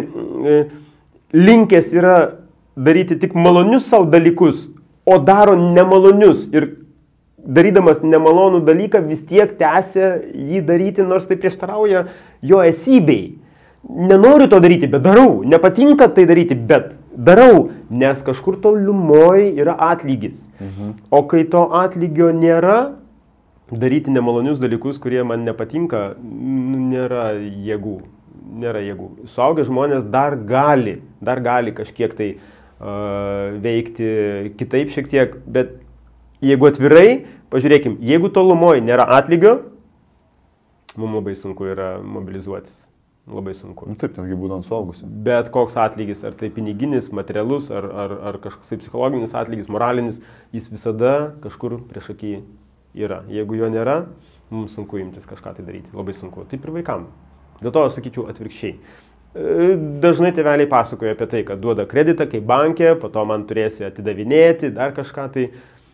linkęs yra daryti tik malonius savo dalykus, o daro nemalonius ir darydamas nemalonų dalyką vis tiek tęsia jį daryti, nors tai prieštarauja jo esybei. Nenoriu to daryti, bet darau. Nepatinka tai daryti, bet darau, nes kažkur tolumoj yra atlygis. Mhm. O kai to atlygio nėra, daryti nemalonius dalykus, kurie man nepatinka, nėra jėgų. Nėra jėgų. Suaugę žmonės dar gali, dar gali kažkiek tai veikti kitaip šiek tiek, bet jeigu atvirai, pažiūrėkim, jeigu tolumoje nėra atlygio, mums labai sunku yra mobilizuotis. Labai sunku. Nu, taip, netgi būdant suaugusiu. Bet koks atlygis, ar tai piniginis, materialus, ar, ar, ar kažkoks psichologinis atlygis, moralinis, jis visada kažkur prieš akį yra. Jeigu jo nėra, mums sunku imtis kažką tai daryti. Labai sunku. Taip ir vaikam. Dėl to aš sakyčiau atvirkščiai. Dažnai tėveliai pasakoja apie tai, kad duoda kreditą kaip bankė, po to man turėsi atidavinėti, dar kažką tai.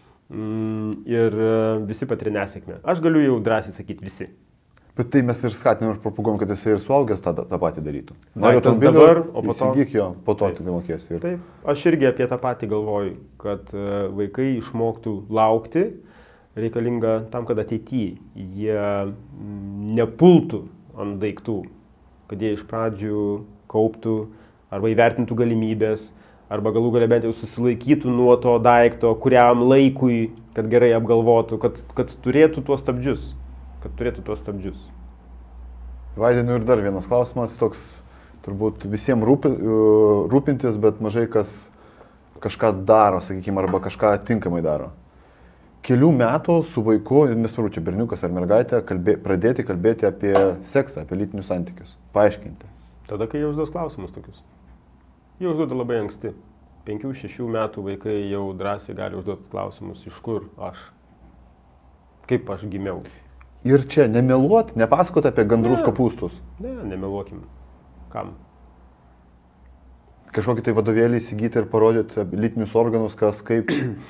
Ir visi patiria nesėkmę. Aš galiu jau drąsiai sakyti visi. Bet tai mes ir skatinam ir propaguojam, kad jisai ir suaugęs tą, tą patį darytų. Nori automobilio, o po to... Įsigyk jo, po to tik mokėsi. Ir... Taip, aš irgi apie tą patį galvoju, kad vaikai išmoktų laukti, reikalinga tam, kad ateityje jie nepultų ant daiktų, kad jie iš pradžių kauptų arba įvertintų galimybės, arba galų galia bent jau susilaikytų nuo to daikto, kuriam laikui, kad gerai apgalvotų, kad, kad turėtų tuos stabdžius. kad turėtų tuos stabdžius. Vaidinu ir dar vienas klausimas, toks turbūt visiems rūpi, rūpintis, bet mažai kas kažką daro, sakykime, arba kažką tinkamai daro. Kelių metų su vaiku, nesvarbu, čia berniukas ar mergaitė, kalbė, pradėti kalbėti apie seksą, apie lytinius santykius. Paaiškinti. Tada, kai jie užduos klausimus tokius. Jie užduoda labai anksti. Penkių, šešių metų vaikai jau drąsiai gali užduoti klausimus, iš kur aš, kaip aš gimiau. Ir čia nemeluoti, nepasakoti apie gandrus ne, kopūstus. Ne, nemeluokim. Kam? Kažkokį tai vadovėlį įsigyti ir parodyti lytinius organus, kas kaip.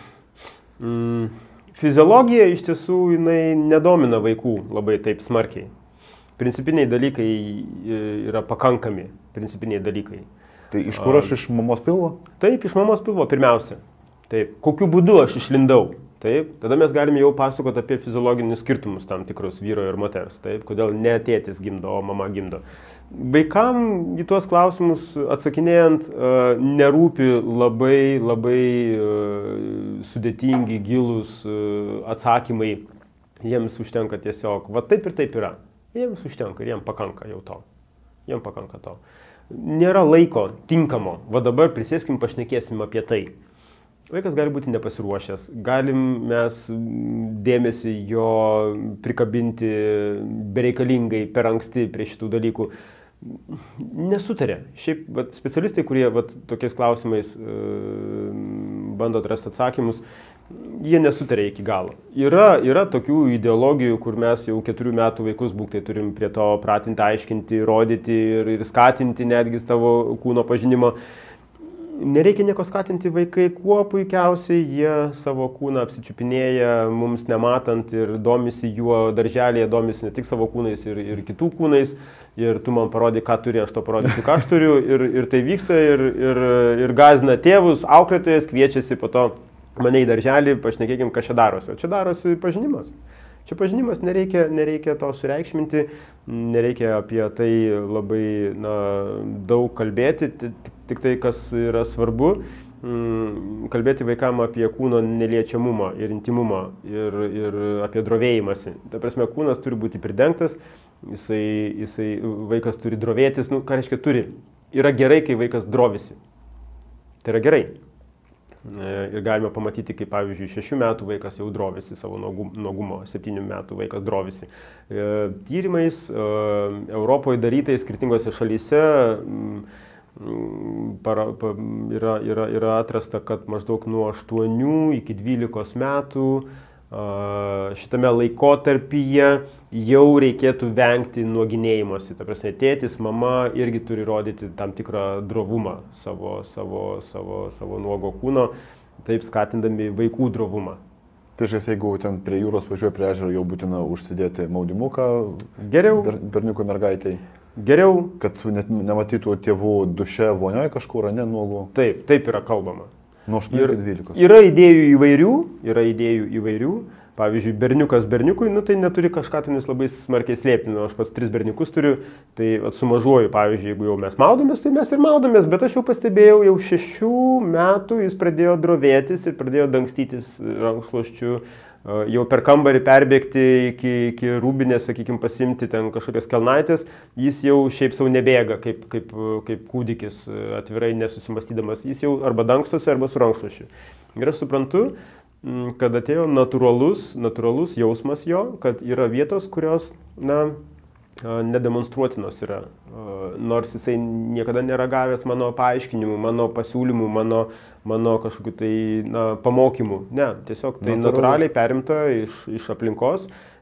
Mm, fiziologija iš tiesų jinai nedomina vaikų labai taip smarkiai. Principiniai dalykai yra pakankami, principiniai dalykai. Tai iš kur aš, iš mamos pilvo? Taip, iš mamos pilvo pirmiausia. Taip, kokiu būdu aš išlindau. Taip, tada mes galime jau pasakoti apie fiziologinius skirtumus tam tikrus vyro ir moters. Taip, kodėl ne tėtis gimdo, o mama gimdo. Vaikam į tuos klausimus atsakinėjant nerūpi labai, labai sudėtingi, gilūs atsakymai. Jiems užtenka tiesiog, va taip ir taip yra. Jiems užtenka ir jiems pakanka jau to. Jiems pakanka to. Nėra laiko tinkamo. Va dabar prisėskim, pašnekėsim apie tai. Vaikas gali būti nepasiruošęs, galim mes dėmesį jo prikabinti bereikalingai per anksti prie šitų dalykų. Nesutarė. Šiaip vat, specialistai, kurie vat, tokiais klausimais e, bando atrasti atsakymus, jie nesutarė iki galo. Yra, yra tokių ideologijų, kur mes jau keturių metų vaikus būktai turim prie to pratinti, aiškinti, rodyti ir, ir skatinti netgi savo kūno pažinimo. Nereikia nieko skatinti, vaikai kuo puikiausiai jie savo kūną apsičiupinėja, mums nematant ir domisi juo darželėje, domisi ne tik savo kūnais ir, ir kitų kūnais. Ir tu man parodai, ką turi, aš to parodysiu, ką aš turiu. Ir, ir tai vyksta ir, ir, ir gazina tėvus, auklėtojas kviečiasi po to mane į darželį, pašnekėkim, kas čia darosi. O čia darosi pažinimas. Čia pažinimas, nereikia, nereikia to sureikšminti, nereikia apie tai labai na, daug kalbėti, tik, tik tai, kas yra svarbu, kalbėti vaikam apie kūno neliečiamumą ir intimumą ir, ir apie drovėjimąsi. Ta prasme, kūnas turi būti pridengtas, jisai, jisai, vaikas turi drovėtis, nu, ką reiškia turi. Yra gerai, kai vaikas drovisi. Tai yra gerai. Ir galime pamatyti, kaip pavyzdžiui, šešių metų vaikas jau drovisi savo nuogumo, septynių metų vaikas drovisi. Tyrimais Europoje darytais skirtingose šalyse para, pa, yra, yra, yra atrasta, kad maždaug nuo aštuonių iki dvylikos metų šitame laikotarpyje jau reikėtų vengti nuoginėjimosi. Ta prasme, tėtis, mama irgi turi rodyti tam tikrą drovumą savo, savo, savo, savo nuogo kūno, taip skatindami vaikų drovumą. Tai šiais, jeigu ten prie jūros važiuoja prie ežero, jau būtina užsidėti maudimuką Geriau. ber, berniuko mergaitai. Geriau. Kad net nematytų tėvų duše vonioje kažkur, ne nuogų. Taip, taip yra kalbama. Nuo aštuonių iki dvylikos. Yra idėjų įvairių, yra idėjų įvairių. Pavyzdžiui, berniukas berniukui, nu tai neturi kažką tenais labai smarkiai slėpti. Nu, aš pats tris berniukus turiu, tai su mažuoju, pavyzdžiui, jeigu jau mes maudomės, tai mes ir maudomės, bet aš jau pastebėjau, jau šešių metų jis pradėjo drovėtis ir pradėjo dangstytis rankšluosčiu, jau per kambarį perbėgti iki, iki rūbinės, sakykime, pasimti ten kažkokias kelnaitės, jis jau šiaip savo nebėga, kaip, kaip, kaip kūdikis, atvirai nesusimastydamas, jis jau arba dangstosi, arba su rankšluosčiu. Ir aš suprantu, kad atėjo natūralus, natūralus jausmas jo, kad yra vietos, kurios, na, nedemonstruotinos yra. Nors jisai niekada nėra gavęs mano paaiškinimų, mano pasiūlymų, mano, mano kažkokių tai na, pamokymų. Ne, tiesiog tai natūraliai perimta iš, iš aplinkos.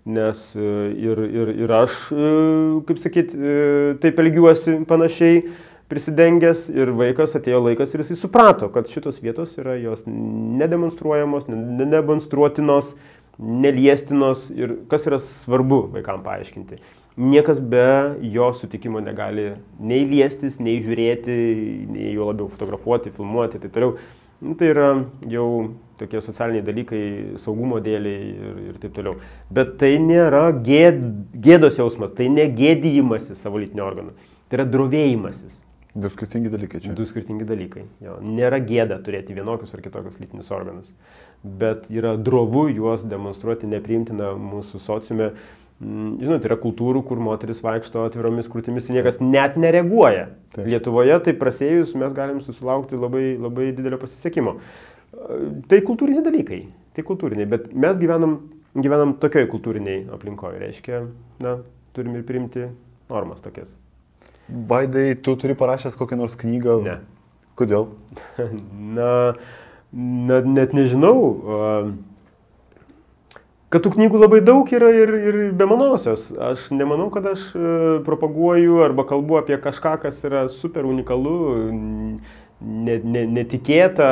nes ir, ir, ir aš, kaip sakyt, taip elgiuosi panašiai prisidengęs ir vaikas atėjo laikas ir jisai suprato, kad šitos vietos yra jos nedemonstruojamos, nedemonstruotinos, neliestinos ir kas yra svarbu vaikam paaiškinti. Niekas be jo sutikimo negali nei liestis, nei žiūrėti, nei jo labiau fotografuoti, filmuoti ir taip toliau. Nu, tai yra jau tokie socialiniai dalykai, saugumo dėliai ir, ir taip toliau. Bet tai nėra gėd, gėdos jausmas, tai ne gėdijimasis savo lytinio organų, tai yra drovėjimasis. Du skirtingi dalykai čia. Du skirtingi dalykai. Jo. Nėra gėda turėti vienokius ar kitokius lytinius organus, bet yra drovu juos demonstruoti nepriimtina mūsų sociume. Žinot, yra kultūrų, kur moteris vaikšto atviromis krūtimis ir niekas net nereaguoja. Taip. Lietuvoje tai prasėjus mes galim susilaukti labai, labai didelio pasisekimo. Tai kultūriniai dalykai, tai kultūriniai, bet mes gyvenam, gyvenam tokioj kultūriniai aplinkoje, reiškia, na, turim ir priimti normas tokias. Vaidai, tu turi parašęs kokią nors knygą? Ne. Kodėl? na, na, net nežinau. Kad tų knygų labai daug yra ir, ir be manosios. Aš nemanau, kad aš propaguoju arba kalbu apie kažką, kas yra super unikalu, ne, ne, netikėta.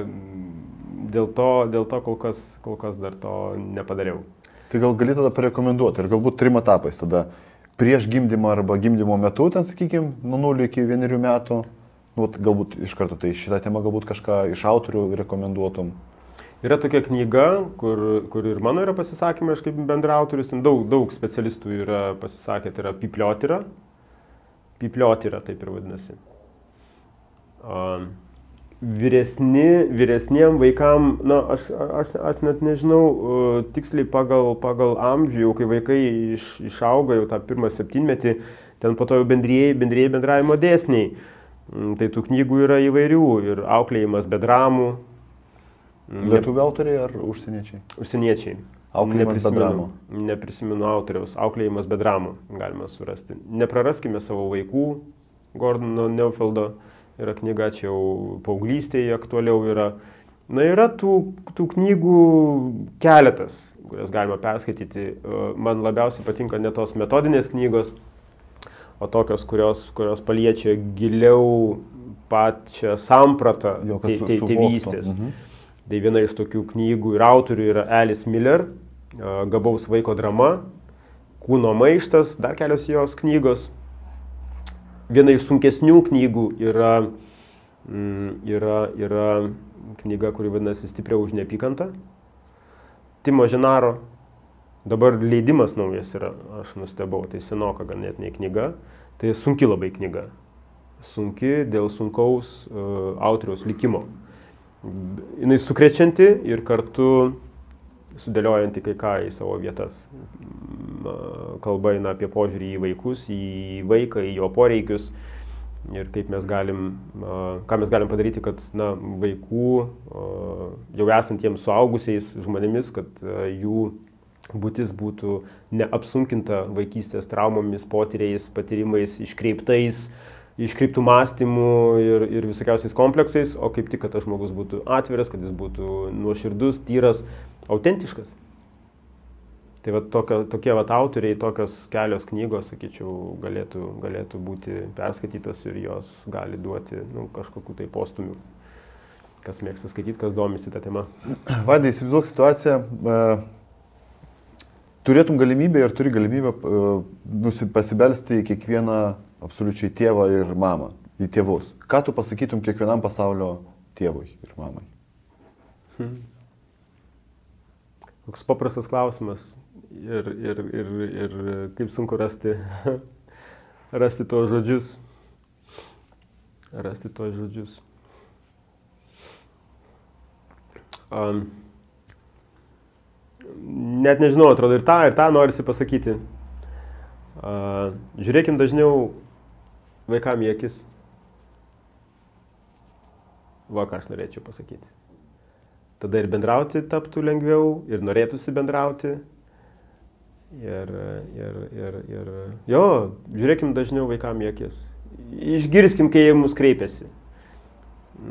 Dėl to, dėl to kol kas, kol kas dar to nepadariau. Tai gal gali tada parekomenduoti ir galbūt trim etapais tada. Prieš gimdymą arba gimdymo metu, ten sakykime, nuo nulio iki vienerių metų. Nu, galbūt iš karto tai šitą temą galbūt kažką iš autorių rekomenduotum. Yra tokia knyga, kur, kur ir mano yra pasisakymai, aš kaip bendraautorius, ten daug, daug specialistų yra pasisakę, tai yra Pipliotyra. Pipliotyra taip ir vadinasi. Uh, vyresni, vyresniem vaikam, na, aš, aš, aš net nežinau uh, tiksliai pagal, pagal amžių, jau kai vaikai iš, išauga jau tą pirmą septynmetį, ten po to jau bendrieji, bendrieji bendravimo dėsniai. Um, tai tų knygų yra įvairių ir auklėjimas be dramų. Lietuvių autoriai ar užsieniečiai? Užsieniečiai. Auklėjimas be dramų. Neprisimenu autoriaus. Auklėjimas be dramų galima surasti. Nepraraskime savo vaikų. Gordono Neufeldo yra knyga, čia jau paauglystėje aktualiau yra. Na, yra tų, tų knygų keletas, kurias galima perskaityti. Man labiausiai patinka ne tos metodinės knygos, o tokios, kurios, kurios paliečia giliau pačią sampratą tėvystės. Mhm. Tai viena iš tokių knygų ir autorių yra Alice Miller, Gabaus vaiko drama, Kūno maištas, dar kelios jos knygos. Viena iš sunkesnių knygų yra, yra, yra knyga, kuri vadinasi Stipriau už neapykantą. Timo Ženaro, dabar leidimas naujas yra, aš nustebau, tai senoka ganėtinai knyga. Tai sunki labai knyga. Sunki dėl sunkaus uh, autoriaus likimo. Jinai sukrečianti ir kartu sudėliojanti kai ką į savo vietas. Kalba eina apie požiūrį į vaikus, į vaiką, į jo poreikius ir kaip mes galim, ką mes galim padaryti, kad na, vaikų, jau esantiems suaugusiais žmonėmis, kad jų būtis būtų neapsunkinta vaikystės traumomis, potyriais, patyrimais, iškreiptais, iškreiptų mąstymų ir, ir visokiausiais kompleksais, o kaip tik, kad tas žmogus būtų atviras, kad jis būtų nuoširdus, tyras, autentiškas. Tai va, tokio, tokie va, autoriai, tokios kelios knygos, sakyčiau, galėtų, galėtų būti perskaitytos ir jos gali duoti nu, kažkokių tai postumių. Kas mėgsta skaityti, kas domisi tą temą. Vaidai, įsivaizduok situaciją. Turėtum galimybę ir turi galimybę pasibelsti į kiekvieną absoliučiai tėvą ir mamą, į tėvus. Ką tu pasakytum kiekvienam pasaulio tėvui ir mamai? Hmm. Koks paprastas klausimas ir, ir, ir, ir kaip sunku rasti, rasti tos žodžius. Rasti tos žodžius. Um, net nežinau, atrodo, ir tą, ir tą norisi pasakyti. Uh, žiūrėkim dažniau vaikam į akis. Va, ką aš norėčiau pasakyti. Tada ir bendrauti taptų lengviau, ir norėtųsi bendrauti. Ir, ir, ir, ir... Jo, žiūrėkim dažniau vaikam į akis. Išgirskim, kai jie mus kreipiasi.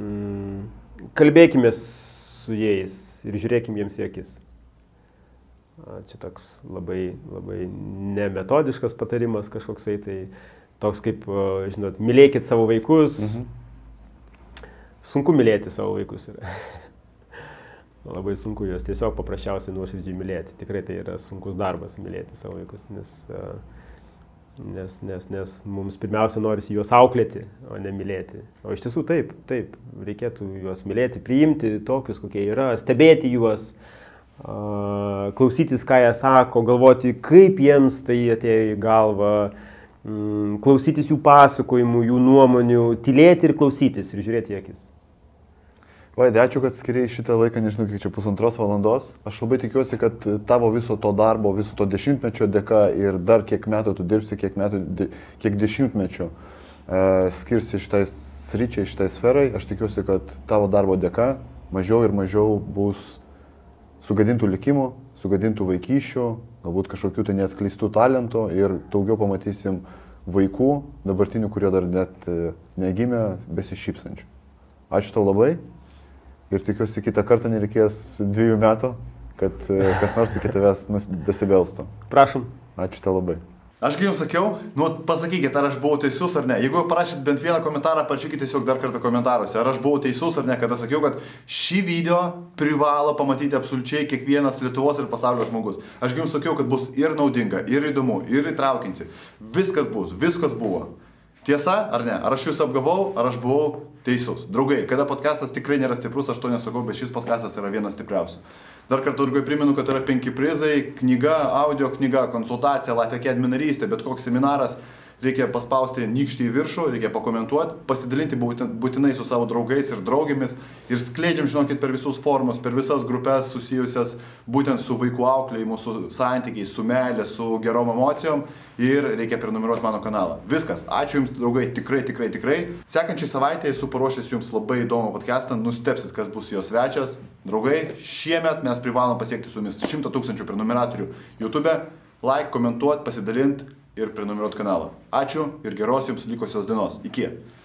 Mm, kalbėkime su jais ir žiūrėkim jiems į akis. Čia toks labai, labai nemetodiškas patarimas kažkoksai, tai toks kaip, žinot, mylėkit savo vaikus. Mhm. Sunku mylėti savo vaikus yra. Labai sunku juos tiesiog paprasčiausiai nuoširdžiai mylėti. Tikrai tai yra sunkus darbas mylėti savo vaikus, nes, nes, nes, nes mums pirmiausia norisi juos auklėti, o ne mylėti. O iš tiesų taip, taip, reikėtų juos mylėti, priimti tokius, kokie yra, stebėti juos, klausytis, ką jie sako, galvoti, kaip jiems tai atėjo į galvą, klausytis jų pasakojimų, jų nuomonių, tylėti ir klausytis ir žiūrėti į akis. Vaidai, ačiū, kad skiriai šitą laiką, nežinau, kiek čia pusantros valandos. Aš labai tikiuosi, kad tavo viso to darbo, viso to dešimtmečio dėka ir dar kiek metų tu dirbsi, kiek, metų, kiek dešimtmečių e, skirsi šitai sričiai, šitai sferai. Aš tikiuosi, kad tavo darbo dėka mažiau ir mažiau bus sugadintų likimų, sugadintų vaikyšių, galbūt kažkokių tai neatskleistų talentų ir daugiau pamatysim vaikų, dabartinių, kurie dar net negimė, besišypsančių. Ačiū tau labai. Ir tikiuosi, kitą kartą nereikės dviejų metų, kad kas nors iki tavęs dasibelstų. Prašom. Ačiū tau labai. Aš gi jums sakiau, nu pasakykit, ar aš buvau teisus ar ne. Jeigu parašyt bent vieną komentarą, parašykit tiesiog dar kartą komentaruose, ar aš buvau teisus ar ne, kada sakiau, kad šį video privalo pamatyti absoliučiai kiekvienas Lietuvos ir pasaulio žmogus. Aš gi jums sakiau, kad bus ir naudinga, ir įdomu, ir įtraukianti. Viskas bus, viskas buvo. Tiesa ar ne? Ar aš jūs apgavau, ar aš buvau teisus? Draugai, kada podcastas tikrai nėra stiprus, aš to nesakau, bet šis podcastas yra vienas stipriausių. Dar kartą, draugai, primenu, kad yra penki prizai, knyga, audio knyga, konsultacija, Life Academy narystė, bet koks seminaras. Reikia paspausti nykštį į viršų, reikia pakomentuoti, pasidalinti būtinai su savo draugais ir draugėmis ir skleidžiam, žinokit, per visus forumus, per visas grupės susijusias būtent su vaikų auklėjimu, su santykiais, su meilė, su gerom emocijom ir reikia prenumeruoti mano kanalą. Viskas. Ačiū Jums, draugai, tikrai, tikrai, tikrai. Sekančiai savaitėje esu paruošęs Jums labai įdomų podcastą, nustebsit, kas bus jo svečias. Draugai, šiemet mes privalom pasiekti su Jumis šimtą tūkstančių prenumeratorių YouTube. Like, komentuot, pasidalint ir prenumeruoti kanalą. Ačiū ir geros Jums likusios dienos. Iki.